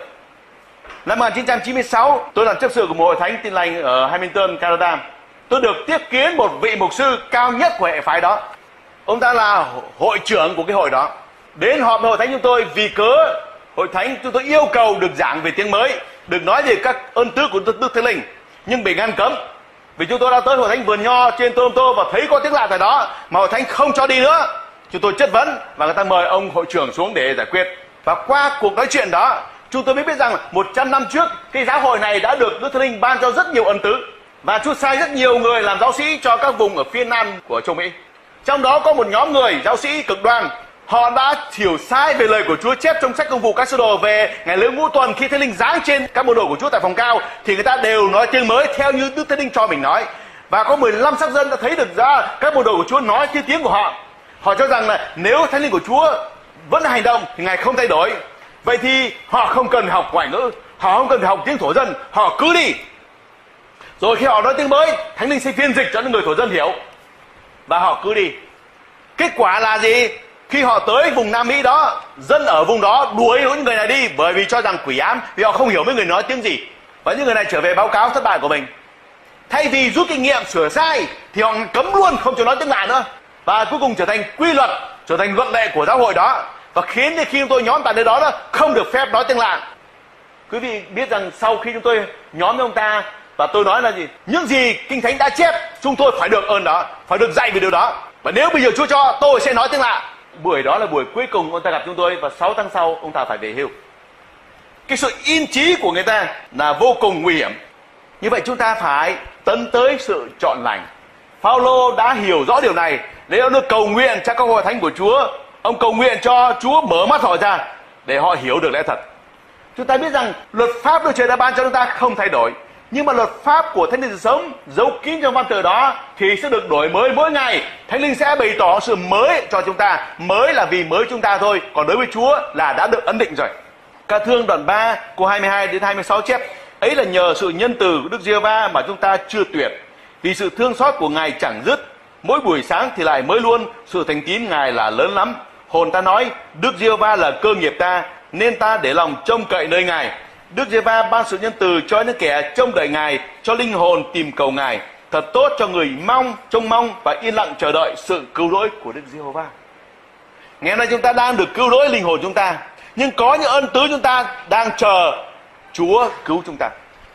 Năm 1996, tôi làm chấp sự của một hội thánh Tin Lành ở Hamilton, Canada. Tôi được tiếp kiến một vị mục sư cao nhất của hệ phái đó. Ông ta là hội trưởng của cái hội đó. Đến họp với hội thánh chúng tôi vì cớ hội thánh chúng tôi yêu cầu được giảng về tiếng mới, được nói về các ơn tứ của Đức Thánh Linh, nhưng bị ngăn cấm. Vì chúng tôi đã tới hội thánh Vườn Nho trên Toronto và thấy có tiếng lạ tại đó mà hội thánh không cho đi nữa. Chúng tôi chất vấn và người ta mời ông hội trưởng xuống để giải quyết. Và qua cuộc nói chuyện đó, chúng tôi mới biết rằng 100 năm trước cái giáo hội này đã được Đức Thánh Linh ban cho rất nhiều ân tứ, và Chúa sai rất nhiều người làm giáo sĩ cho các vùng ở phía nam của châu Mỹ. Trong đó có một nhóm người giáo sĩ cực đoan, họ đã hiểu sai về lời của Chúa chép trong sách Công vụ các sứ đồ về ngày lễ ngũ tuần. Khi Thánh Linh giáng trên các môn đồ của Chúa tại phòng cao thì người ta đều nói tiếng mới theo như Đức Thánh Linh cho mình nói. Và có 15 sắc dân đã thấy được ra các môn đồ của Chúa nói cái tiếng của họ. Họ cho rằng là nếu Thánh Linh của Chúa vẫn hành động thì Ngài không thay đổi. Vậy thì họ không cần học ngoại ngữ, họ không cần học tiếng thổ dân, họ cứ đi. Rồi khi họ nói tiếng mới, Thánh Linh sẽ phiên dịch cho những người thổ dân hiểu. Và họ cứ đi. Kết quả là gì? Khi họ tới vùng Nam Mỹ đó, dân ở vùng đó đuổi những người này đi bởi vì cho rằng quỷ ám, vì họ không hiểu mấy người nói tiếng gì. Và những người này trở về báo cáo thất bại của mình. Thay vì rút kinh nghiệm sửa sai thì họ cấm luôn không cho nói tiếng lạ nữa. Và cuối cùng trở thành quy luật, trở thành luật lệ của giáo hội đó. Và khiến khi chúng tôi nhóm tại nơi đó không được phép nói tiếng lạ. Quý vị biết rằng sau khi chúng tôi nhóm với ông ta và tôi nói là gì? Những gì Kinh Thánh đã chép chúng tôi phải được ơn đó, phải được dạy về điều đó. Và nếu bây giờ Chúa cho tôi sẽ nói tiếng lạ. Buổi đó là buổi cuối cùng ông ta gặp chúng tôi và 6 tháng sau ông ta phải về hưu. Cái sự yên chí của người ta là vô cùng nguy hiểm. Như vậy chúng ta phải tấn tới sự chọn lành. Phaolô đã hiểu rõ điều này. Để ông được cầu nguyện cho các hội thánh của Chúa. Ông cầu nguyện cho Chúa mở mắt họ ra để họ hiểu được lẽ thật. Chúng ta biết rằng luật pháp Đức Trời đã ban cho chúng ta không thay đổi. Nhưng mà luật pháp của Thánh Linh sự sống giấu kín trong văn tự đó thì sẽ được đổi mới mỗi ngày. Thánh Linh sẽ bày tỏ sự mới cho chúng ta. Mới là vì mới chúng ta thôi. Còn đối với Chúa là đã được ấn định rồi. Ca thương đoạn 3 câu 22 đến 26 chép: ấy là nhờ sự nhân từ của Đức Giê-hô-va mà chúng ta chưa tuyệt. Vì sự thương xót của Ngài chẳng dứt. Mỗi buổi sáng thì lại mới luôn. Sự thành tín Ngài là lớn lắm. Hồn ta nói Đức Giê-hô-va là cơ nghiệp ta, nên ta để lòng trông cậy nơi Ngài. Đức Giê-hô-va ban sự nhân từ cho những kẻ trông đợi Ngài, cho linh hồn tìm cầu Ngài. Thật tốt cho người trông mong và yên lặng chờ đợi sự cứu rỗi của Đức Giê-hô-va. Ngày hôm nay chúng ta đang được cứu rỗi linh hồn chúng ta, nhưng có những ân tứ chúng ta đang chờ Chúa cứu chúng ta.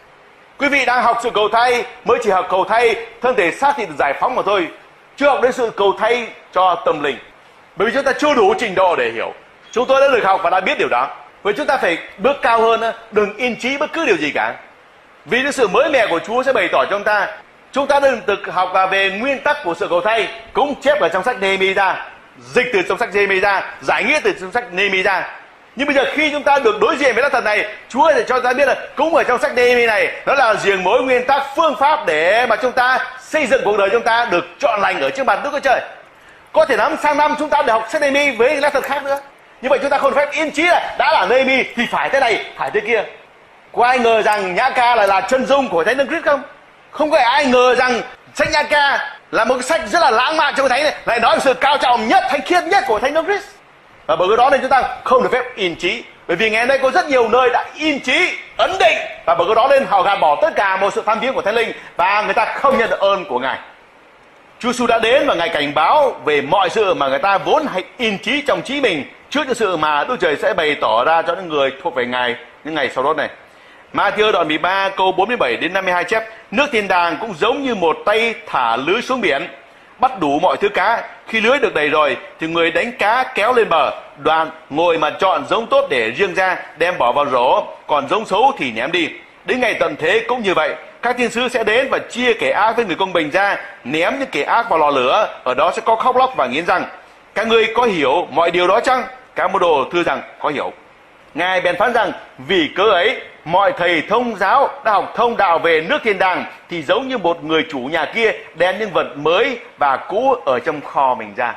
Quý vị đang học sự cầu thay, mới chỉ học cầu thay thân thể xác thịt được giải phóng mà thôi, chưa học đến sự cầu thay cho tâm linh. Bởi vì chúng ta chưa đủ trình độ để hiểu. Chúng tôi đã được học và đã biết điều đó. Vậy chúng ta phải bước cao hơn, đừng yên chí bất cứ điều gì cả. Vì những sự mới mẻ của Chúa sẽ bày tỏ cho chúng ta. Chúng ta đừng được học về nguyên tắc của sự cầu thay, cũng chép ở trong sách Nê-mi ra, dịch từ trong sách Nê-mi ra, giải nghĩa từ trong sách Nê-mi ra. Nhưng bây giờ khi chúng ta được đối diện với lẽ thật này, Chúa sẽ cho chúng ta biết là cũng ở trong sách Nê-mi này, đó là riêng mối nguyên tắc, phương pháp để mà chúng ta xây dựng cuộc đời chúng ta được trọn lành ở trước mặt Đức Chúa Trời. Có thể sang năm chúng ta để học sách Nê-mi với lẽ thật khác nữa. Như vậy chúng ta không phép yên chí là đã là Nê-mi thì phải thế này, phải thế kia. Có ai ngờ rằng Nhã Ca lại là chân dung của Thánh Đấng Christ không? Không có ai ngờ rằng sách Nhã Ca là một cái sách rất là lãng mạn trong Thánh này, lại nói sự cao trọng nhất, thánh khiết nhất của Thánh Đấng Christ. Và bởi cái đó nên chúng ta không được phép yên chí. Bởi vì ngày nay có rất nhiều nơi đã yên chí, ấn định, và bởi cái đó nên họ gạt bỏ tất cả một sự tham viếng của Thánh Linh và người ta không nhận được ơn của Ngài. Chúa Giêsu đã đến và Ngài cảnh báo về mọi sự mà người ta vốn hay yên chí trong trí mình trước những sự mà Đức Trời sẽ bày tỏ ra cho những người thuộc về Ngài những ngày sau đó này. Ma-thi-ơ đoạn 13 câu 47 đến 52 chép: nước thiên đàng cũng giống như một tay thả lưới xuống biển, bắt đủ mọi thứ cá. Khi lưới được đầy rồi thì người đánh cá kéo lên bờ, đoàn ngồi mà chọn giống tốt để riêng ra, đem bỏ vào rổ, còn giống xấu thì ném đi. Đến ngày tận thế cũng như vậy, các thiên sứ sẽ đến và chia kẻ ác với người công bình ra, ném những kẻ ác vào lò lửa, ở đó sẽ có khóc lóc và nghiến răng. Các ngươi có hiểu mọi điều đó chăng? Các môn đồ thưa rằng có hiểu. Ngài bèn phán rằng vì cớ ấy mọi thầy thông giáo đã học thông đạo về nước thiên đàng thì giống như một người chủ nhà kia đem những vật mới và cũ ở trong kho mình ra.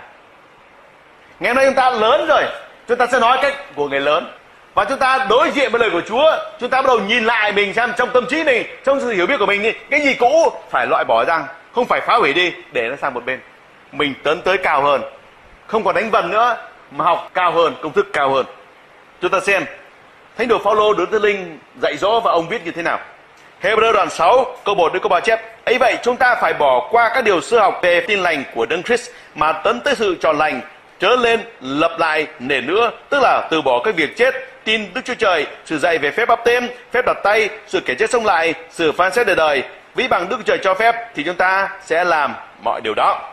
Ngày hôm nay chúng ta lớn rồi, chúng ta sẽ nói cách của người lớn. Và chúng ta đối diện với lời của Chúa, chúng ta bắt đầu nhìn lại mình xem trong tâm trí mình, trong sự hiểu biết của mình, cái gì cũ phải loại bỏ ra, không phải phá hủy đi để nó sang một bên. Mình tấn tới cao hơn, không còn đánh vần nữa mà học cao hơn, công thức cao hơn. Chúng ta xem Thánh đồ Phaolô được Thánh Linh dạy dỗ và ông viết như thế nào. Hebrew đoạn 6 câu 1 đến câu 3 chép: ấy vậy chúng ta phải bỏ qua các điều xưa học về tin lành của Đấng Christ mà tấn tới sự trọn lành, trở lên lập lại nền nữa, tức là từ bỏ cái việc chết, tin Đức Chúa Trời, sự dạy về phép báp têm, phép đặt tay, sự kẻ chết sống lại, sự phán xét đời đời. Vì bằng Đức Chúa Trời cho phép thì chúng ta sẽ làm mọi điều đó.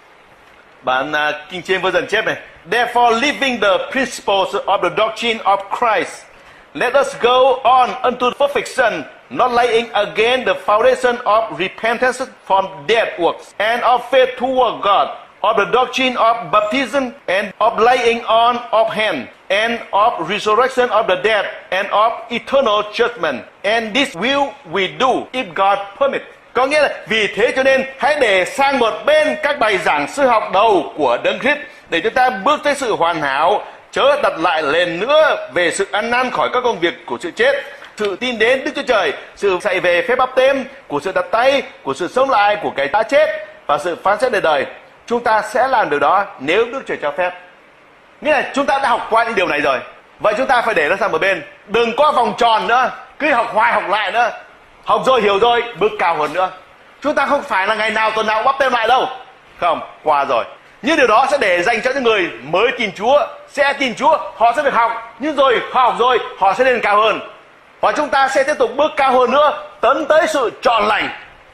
Bản King James Version chép này: Therefore living the principles of the doctrine of Christ, let us go on unto perfection, not laying again the foundation of repentance from dead works and of faith toward God, of the doctrine of baptism and of laying on of hand and of resurrection of the dead and of eternal judgment. And this will we do if God permit. Có nghĩa là vì thế cho nên hãy để sang một bên các bài giảng sư học đầu của Đấng Christ để chúng ta bước tới sự hoàn hảo, chớ đặt lại lần nữa về sự ăn năn khỏi các công việc của sự chết, sự tin đến Đức Chúa Trời, sự dạy về phép báp têm, của sự đặt tay, của sự sống lại của cái đã chết và sự phán xét đời đời. Chúng ta sẽ làm điều đó nếu Đức Trời cho phép. Nghĩa là chúng ta đã học qua những điều này rồi, vậy chúng ta phải để nó sang một bên, đừng có vòng tròn nữa, cứ học hoài học lại nữa. Học rồi hiểu rồi, bước cao hơn nữa. Chúng ta không phải là ngày nào tuần nào báp têm lại đâu, không, qua rồi. Nhưng điều đó sẽ để dành cho những người mới tin Chúa, sẽ tin Chúa, họ sẽ được học, nhưng rồi họ học rồi họ sẽ lên cao hơn. Và chúng ta sẽ tiếp tục bước cao hơn nữa, tấn tới sự trọn lành.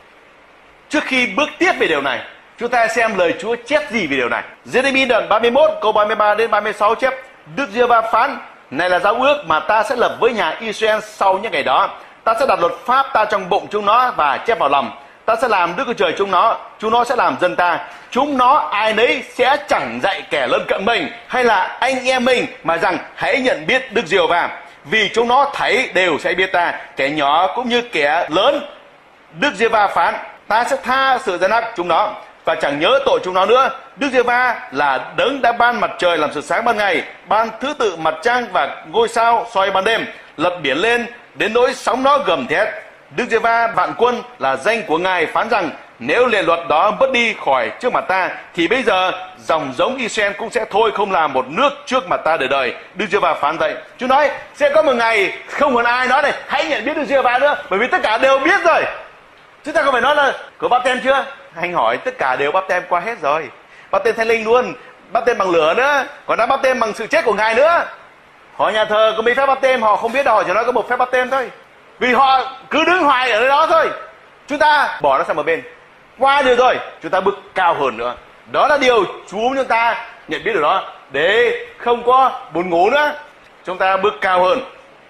Trước khi bước tiếp về điều này, chúng ta xem lời Chúa chép gì về điều này. Giê-rê-mi đoạn 31 câu 33 đến 36 chép: Đức Giê-hô-va phán: Này là giao ước mà ta sẽ lập với nhà Israel sau những ngày đó. Ta sẽ đặt luật pháp ta trong bụng chúng nó và chép vào lòng. Ta sẽ làm Đức Chúa Trời chúng nó sẽ làm dân ta. Chúng nó ai nấy sẽ chẳng dạy kẻ lân cận mình hay là anh em mình mà rằng hãy nhận biết Đức Giê-hô-va, vì chúng nó thấy đều sẽ biết ta, kẻ nhỏ cũng như kẻ lớn. Đức Giê-hô-va phán: Ta sẽ tha sự gian ác chúng nó và chẳng nhớ tội chúng nó nữa. Đức Giê-hô-va là đấng đã ban mặt trời làm sự sáng ban ngày, ban thứ tự mặt trăng và ngôi sao soi ban đêm, lập biển lên đến nỗi sóng nó gầm thét. Đức Giê-hô-va vạn quân là danh của Ngài phán rằng: Nếu lệ luật đó mất đi khỏi trước mặt ta, thì bây giờ dòng giống Israel cũng sẽ thôi không làm một nước trước mặt ta đời đời. Đức Giê-hô-va phán vậy. Chúa nói sẽ có một ngày không còn ai nói này hãy nhận biết Đức Giê-hô-va nữa, bởi vì tất cả đều biết rồi. Chúng ta không phải nói là có báp tem chưa? Anh hỏi tất cả đều báp tem qua hết rồi. Báp tem Thánh Linh luôn, báp tem bằng lửa nữa, còn đã báp tem bằng sự chết của Ngài nữa. Họ nhà thờ có mấy phép báp tem họ không biết đâu, họ chỉ nói có một phép báp tem thôi. Vì họ cứ đứng hoài ở nơi đó thôi. Chúng ta bỏ nó sang một bên. Qua điều rồi, chúng ta bước cao hơn nữa. Đó là điều Chúa chúng ta nhận biết được đó, để không có buồn ngủ nữa. Chúng ta bước cao hơn.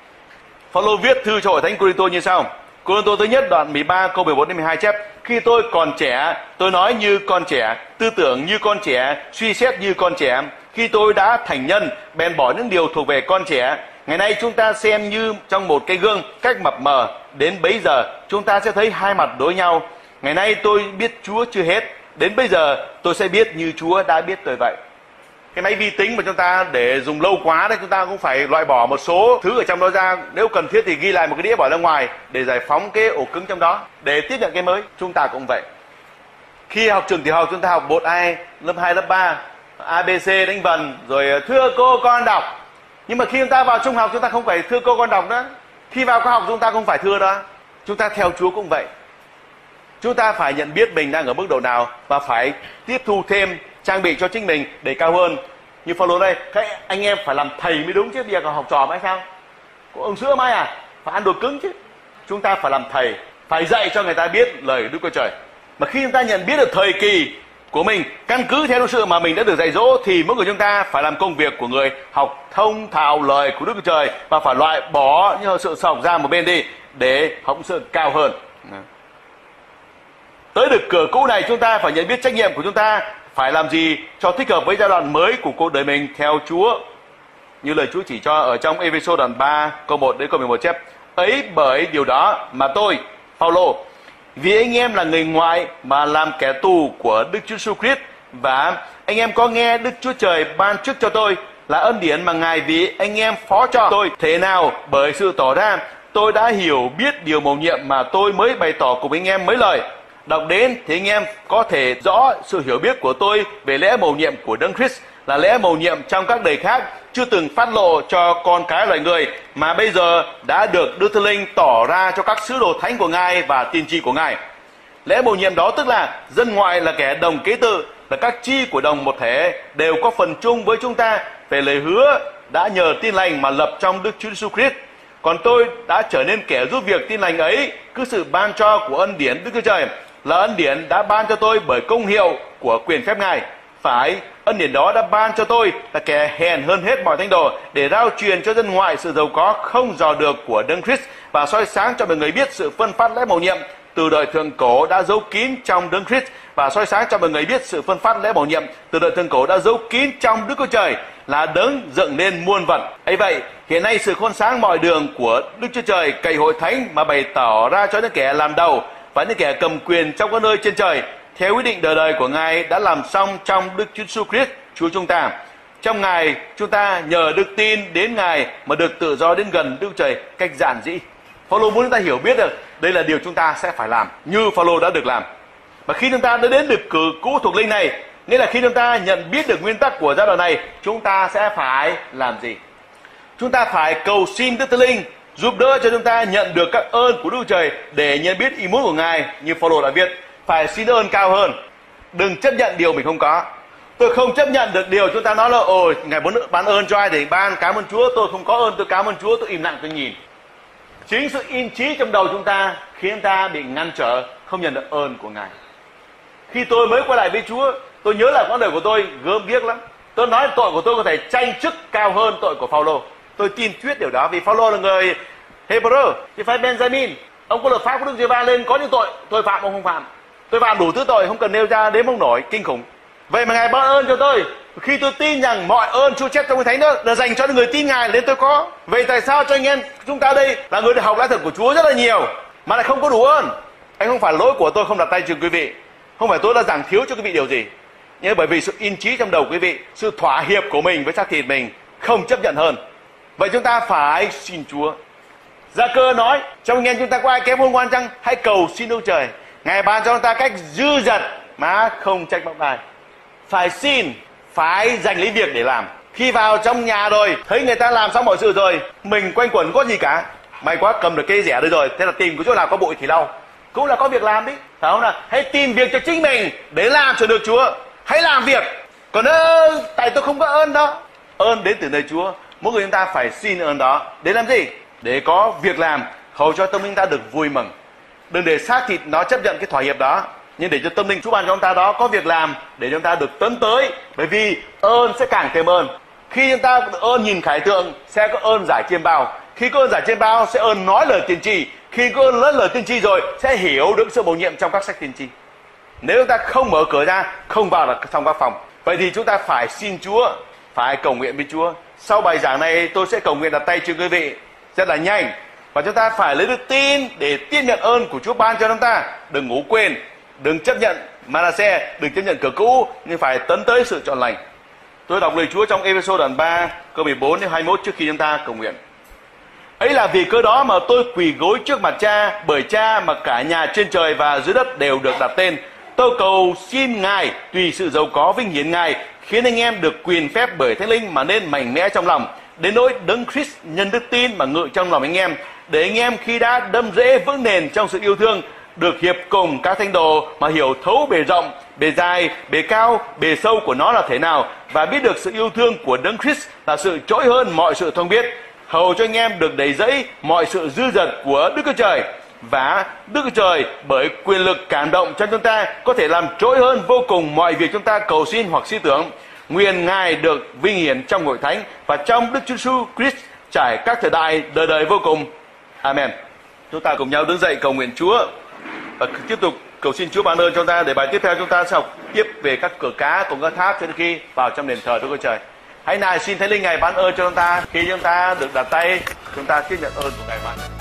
Phaolô viết thư cho hội thánh Cô-rinh-tô như sau. Cô-rinh-tô thứ nhất đoạn 13 câu 14 đến 12 chép: Khi tôi còn trẻ, tôi nói như con trẻ, tư tưởng như con trẻ, suy xét như con trẻ. Khi tôi đã thành nhân, bèn bỏ những điều thuộc về con trẻ. Ngày nay chúng ta xem như trong một cái gương cách mập mờ, đến bấy giờ chúng ta sẽ thấy hai mặt đối nhau. Ngày nay tôi biết Chúa chưa hết, đến bây giờ tôi sẽ biết như Chúa đã biết tôi vậy. Cái máy vi tính mà chúng ta để dùng lâu quá đấy, chúng ta cũng phải loại bỏ một số thứ ở trong đó ra. Nếu cần thiết thì ghi lại một cái đĩa bỏ ra ngoài để giải phóng cái ổ cứng trong đó để tiếp nhận cái mới. Chúng ta cũng vậy. Khi học trường tiểu học chúng ta học bột A, lớp 2, lớp 3, ABC đánh vần, rồi thưa cô con đọc. Nhưng mà khi chúng ta vào trung học chúng ta không phải thưa cô con đọc nữa. Khi vào cao học chúng ta không phải thưa đó. Chúng ta theo Chúa cũng vậy. Chúng ta phải nhận biết mình đang ở mức độ nào và phải tiếp thu thêm, trang bị cho chính mình để cao hơn. Như Phaolô đây, các anh em phải làm thầy mới đúng chứ, bây giờ còn học trò mà hay sao? Có ông sữa mai à? Phải ăn đồ cứng chứ. Chúng ta phải làm thầy, phải dạy cho người ta biết lời Đức Chúa Trời. Mà khi chúng ta nhận biết được thời kỳ của mình, căn cứ theo sự mà mình đã được dạy dỗ, thì mỗi người chúng ta phải làm công việc của người học thông thạo lời của Đức Chúa Trời và phải loại bỏ những sự học ra một bên đi để học sự cao hơn. Tới được cửa cũ này, chúng ta phải nhận biết trách nhiệm của chúng ta phải làm gì cho thích hợp với giai đoạn mới của cuộc đời mình theo Chúa. Như lời Chúa chỉ cho ở trong Ê-phê-sô đoạn 3 câu 1 đến câu 11 chép: Ấy bởi điều đó mà tôi, Phaolô, vì anh em là người ngoại mà làm kẻ tù của Đức Chúa Jesus Christ, và anh em có nghe Đức Chúa Trời ban trước cho tôi là ân điển mà Ngài vì anh em phó cho tôi. Thế nào bởi sự tỏ ra tôi đã hiểu biết điều mầu nhiệm mà tôi mới bày tỏ cùng anh em mấy lời. Đọc đến thì anh em có thể rõ sự hiểu biết của tôi về lẽ mầu nhiệm của Đấng Christ, là lẽ mầu nhiệm trong các đời khác chưa từng phát lộ cho con cái loài người, mà bây giờ đã được Đức Thánh Linh tỏ ra cho các sứ đồ thánh của Ngài và tiên tri của Ngài. Lẽ mầu nhiệm đó tức là dân ngoại là kẻ đồng kế tự, là các chi của đồng một thể, đều có phần chung với chúng ta về lời hứa đã nhờ tin lành mà lập trong Đức Chúa Jesus Christ. Còn tôi đã trở nên kẻ giúp việc tin lành ấy, cứ sự ban cho của ân điển Đức Chúa Trời, là ân điển đã ban cho tôi bởi công hiệu của quyền phép Ngài. Phải, ân điển đó đã ban cho tôi là kẻ hèn hơn hết mọi thánh đồ, để rao truyền cho dân ngoại sự giàu có không dò được của Đấng Christ, và soi sáng cho mọi người biết sự phân phát lẽ mầu nhiệm từ đời thượng cổ đã giấu kín trong Đấng Christ, và soi sáng cho mọi người biết sự phân phát lễ bổ nhiệm từ đời thượng cổ đã giấu kín trong Đức Chúa Trời là đấng dựng nên muôn vật. Ấy vậy, hiện nay sự khôn sáng mọi đường của Đức Chúa Trời cậy hội thánh mà bày tỏ ra cho những kẻ làm đầu và những kẻ cầm quyền trong các nơi trên trời, theo quyết định đời đời của Ngài đã làm xong trong Đức Chúa Jesus Christ Chúa chúng ta. Trong Ngài chúng ta nhờ đức tin đến Ngài mà được tự do đến gần Đức Chúa Trời cách giản dĩ. Phaolô muốn chúng ta hiểu biết được đây là điều chúng ta sẽ phải làm như Phaolô đã được làm. Và khi chúng ta đã đến được cũ thuộc linh này, nghĩa là khi chúng ta nhận biết được nguyên tắc của giai đoạn này, chúng ta sẽ phải làm gì? Chúng ta phải cầu xin Đức Thánh Linh giúp đỡ cho chúng ta nhận được các ơn của Đức Chúa Trời để nhận biết ý muốn của Ngài. Như Phaolô đã viết, phải xin ơn cao hơn, đừng chấp nhận điều mình không có. Tôi không chấp nhận được điều chúng ta nói là ôi Ngài muốn ban ơn cho ai thì ban, cảm ơn Chúa, tôi không có ơn, tôi cảm ơn Chúa, tôi im lặng tôi nhìn. Chính sự in trí trong đầu chúng ta khiến chúng ta bị ngăn trở không nhận được ơn của Ngài. Khi tôi mới quay lại với Chúa, tôi nhớ là quãng đời của tôi gớm ghiếc lắm. Tôi nói tội của tôi có thể tranh chức cao hơn tội của Phaolô. Tôi tin quyết điều đó vì Phaolô là người Hebrew, chứ phải Benjamin. Ông có luật pháp của Đức Giê-va lên có những tội phạm ông không phạm. Tôi phạm đủ thứ tội không cần nêu ra đếm không nổi, kinh khủng. Vậy mà Ngài ban ơn cho tôi. Khi tôi tin rằng mọi ơn Chúa chép trong Kinh Thánh đó là dành cho những người tin Ngài nên tôi có. Vậy tại sao cho anh em chúng ta đây là người được học lẽ thật của Chúa rất là nhiều mà lại không có đủ ơn? Anh không phải lỗi của tôi không đặt tay trường quý vị, không phải tôi đã giảng thiếu cho quý vị điều gì, nhưng bởi vì sự in trí trong đầu quý vị, sự thỏa hiệp của mình với xác thịt mình không chấp nhận hơn. Vậy chúng ta phải xin Chúa. Gia-cơ nói trong anh em chúng ta có ai kém khôn ngoan chăng? Hãy cầu xin Đức Trời, Ngài ban cho chúng ta cách dư dật mà không trách móc ai. Phải xin, phải dành lấy việc để làm. Khi vào trong nhà rồi thấy người ta làm xong mọi sự rồi, mình quanh quẩn có gì cả, may quá cầm được cây rẻ đây rồi, thế là tìm cái chỗ nào có bụi thì lau, cũng là có việc làm đấy, phải không nào? Hãy tìm việc cho chính mình để làm cho được Chúa. Hãy làm việc. Còn tại tôi không có ơn đó. Ơn đến từ nơi Chúa. Mỗi người chúng ta phải xin ơn đó. Để làm gì? Để có việc làm, hầu cho tâm linh ta được vui mừng. Đừng để xác thịt nó chấp nhận cái thỏa hiệp đó, nhưng để cho tâm linh Chúa ban cho chúng ta đó có việc làm để chúng ta được tấn tới. Bởi vì ơn sẽ càng thêm ơn. Khi chúng ta được ơn nhìn khải tượng sẽ có ơn giải chiêm bao. Khi có ơn giải chiêm bao sẽ ơn nói lời tiên tri. Khi có ơn nói lời tiên tri rồi sẽ hiểu được sự bổ nhiệm trong các sách tiên tri. Nếu chúng ta không mở cửa ra, không vào được trong các phòng, vậy thì chúng ta phải xin Chúa, phải cầu nguyện với Chúa. Sau bài giảng này tôi sẽ cầu nguyện đặt tay cho quý vị rất là nhanh. Và chúng ta phải lấy đức tin để tiếp nhận ơn của Chúa ban cho chúng ta. Đừng ngủ quên, đừng chấp nhận Manasse, đừng chấp nhận cửa cũ, nhưng phải tấn tới sự trọn lành. Tôi đọc lời Chúa trong Ê-phê-sô đoạn 3 câu 14 đến 21 trước khi chúng ta cầu nguyện. Ấy là vì cớ đó mà tôi quỳ gối trước mặt Cha, bởi Cha mà cả nhà trên trời và dưới đất đều được đặt tên. Tôi cầu xin Ngài tùy sự giàu có vinh hiển Ngài, khiến anh em được quyền phép bởi Thánh Linh mà nên mạnh mẽ trong lòng. Đến nỗi Đấng Christ nhân đức tin mà ngự trong lòng anh em, để anh em khi đã đâm rễ vững nền trong sự yêu thương, được hiệp cùng các thánh đồ mà hiểu thấu bề rộng, bề dài, bề cao, bề sâu của nó là thế nào, và biết được sự yêu thương của Đấng Christ là sự trỗi hơn mọi sự thông biết, hầu cho anh em được đầy dẫy mọi sự dư dật của Đức Chúa Trời. Và Đức Chúa Trời bởi quyền lực cảm động cho chúng ta có thể làm trỗi hơn vô cùng mọi việc chúng ta cầu xin hoặc suy tưởng. Nguyện Ngài được vinh hiển trong hội thánh và trong Đức Chúa Jesus Christ trải các thời đại đời đời vô cùng. Amen. Chúng ta cùng nhau đứng dậy cầu nguyện Chúa và tiếp tục cầu xin Chúa ban ơn cho chúng ta. Để bài tiếp theo chúng ta sẽ học tiếp về các cửa cá cùng các tháp cho đến khi vào trong đền thờ Đức Chúa Trời. Hãy nài xin Thánh Linh Ngài ban ơn cho chúng ta. Khi chúng ta được đặt tay, chúng ta tiếp nhận ơn của Ngài ban.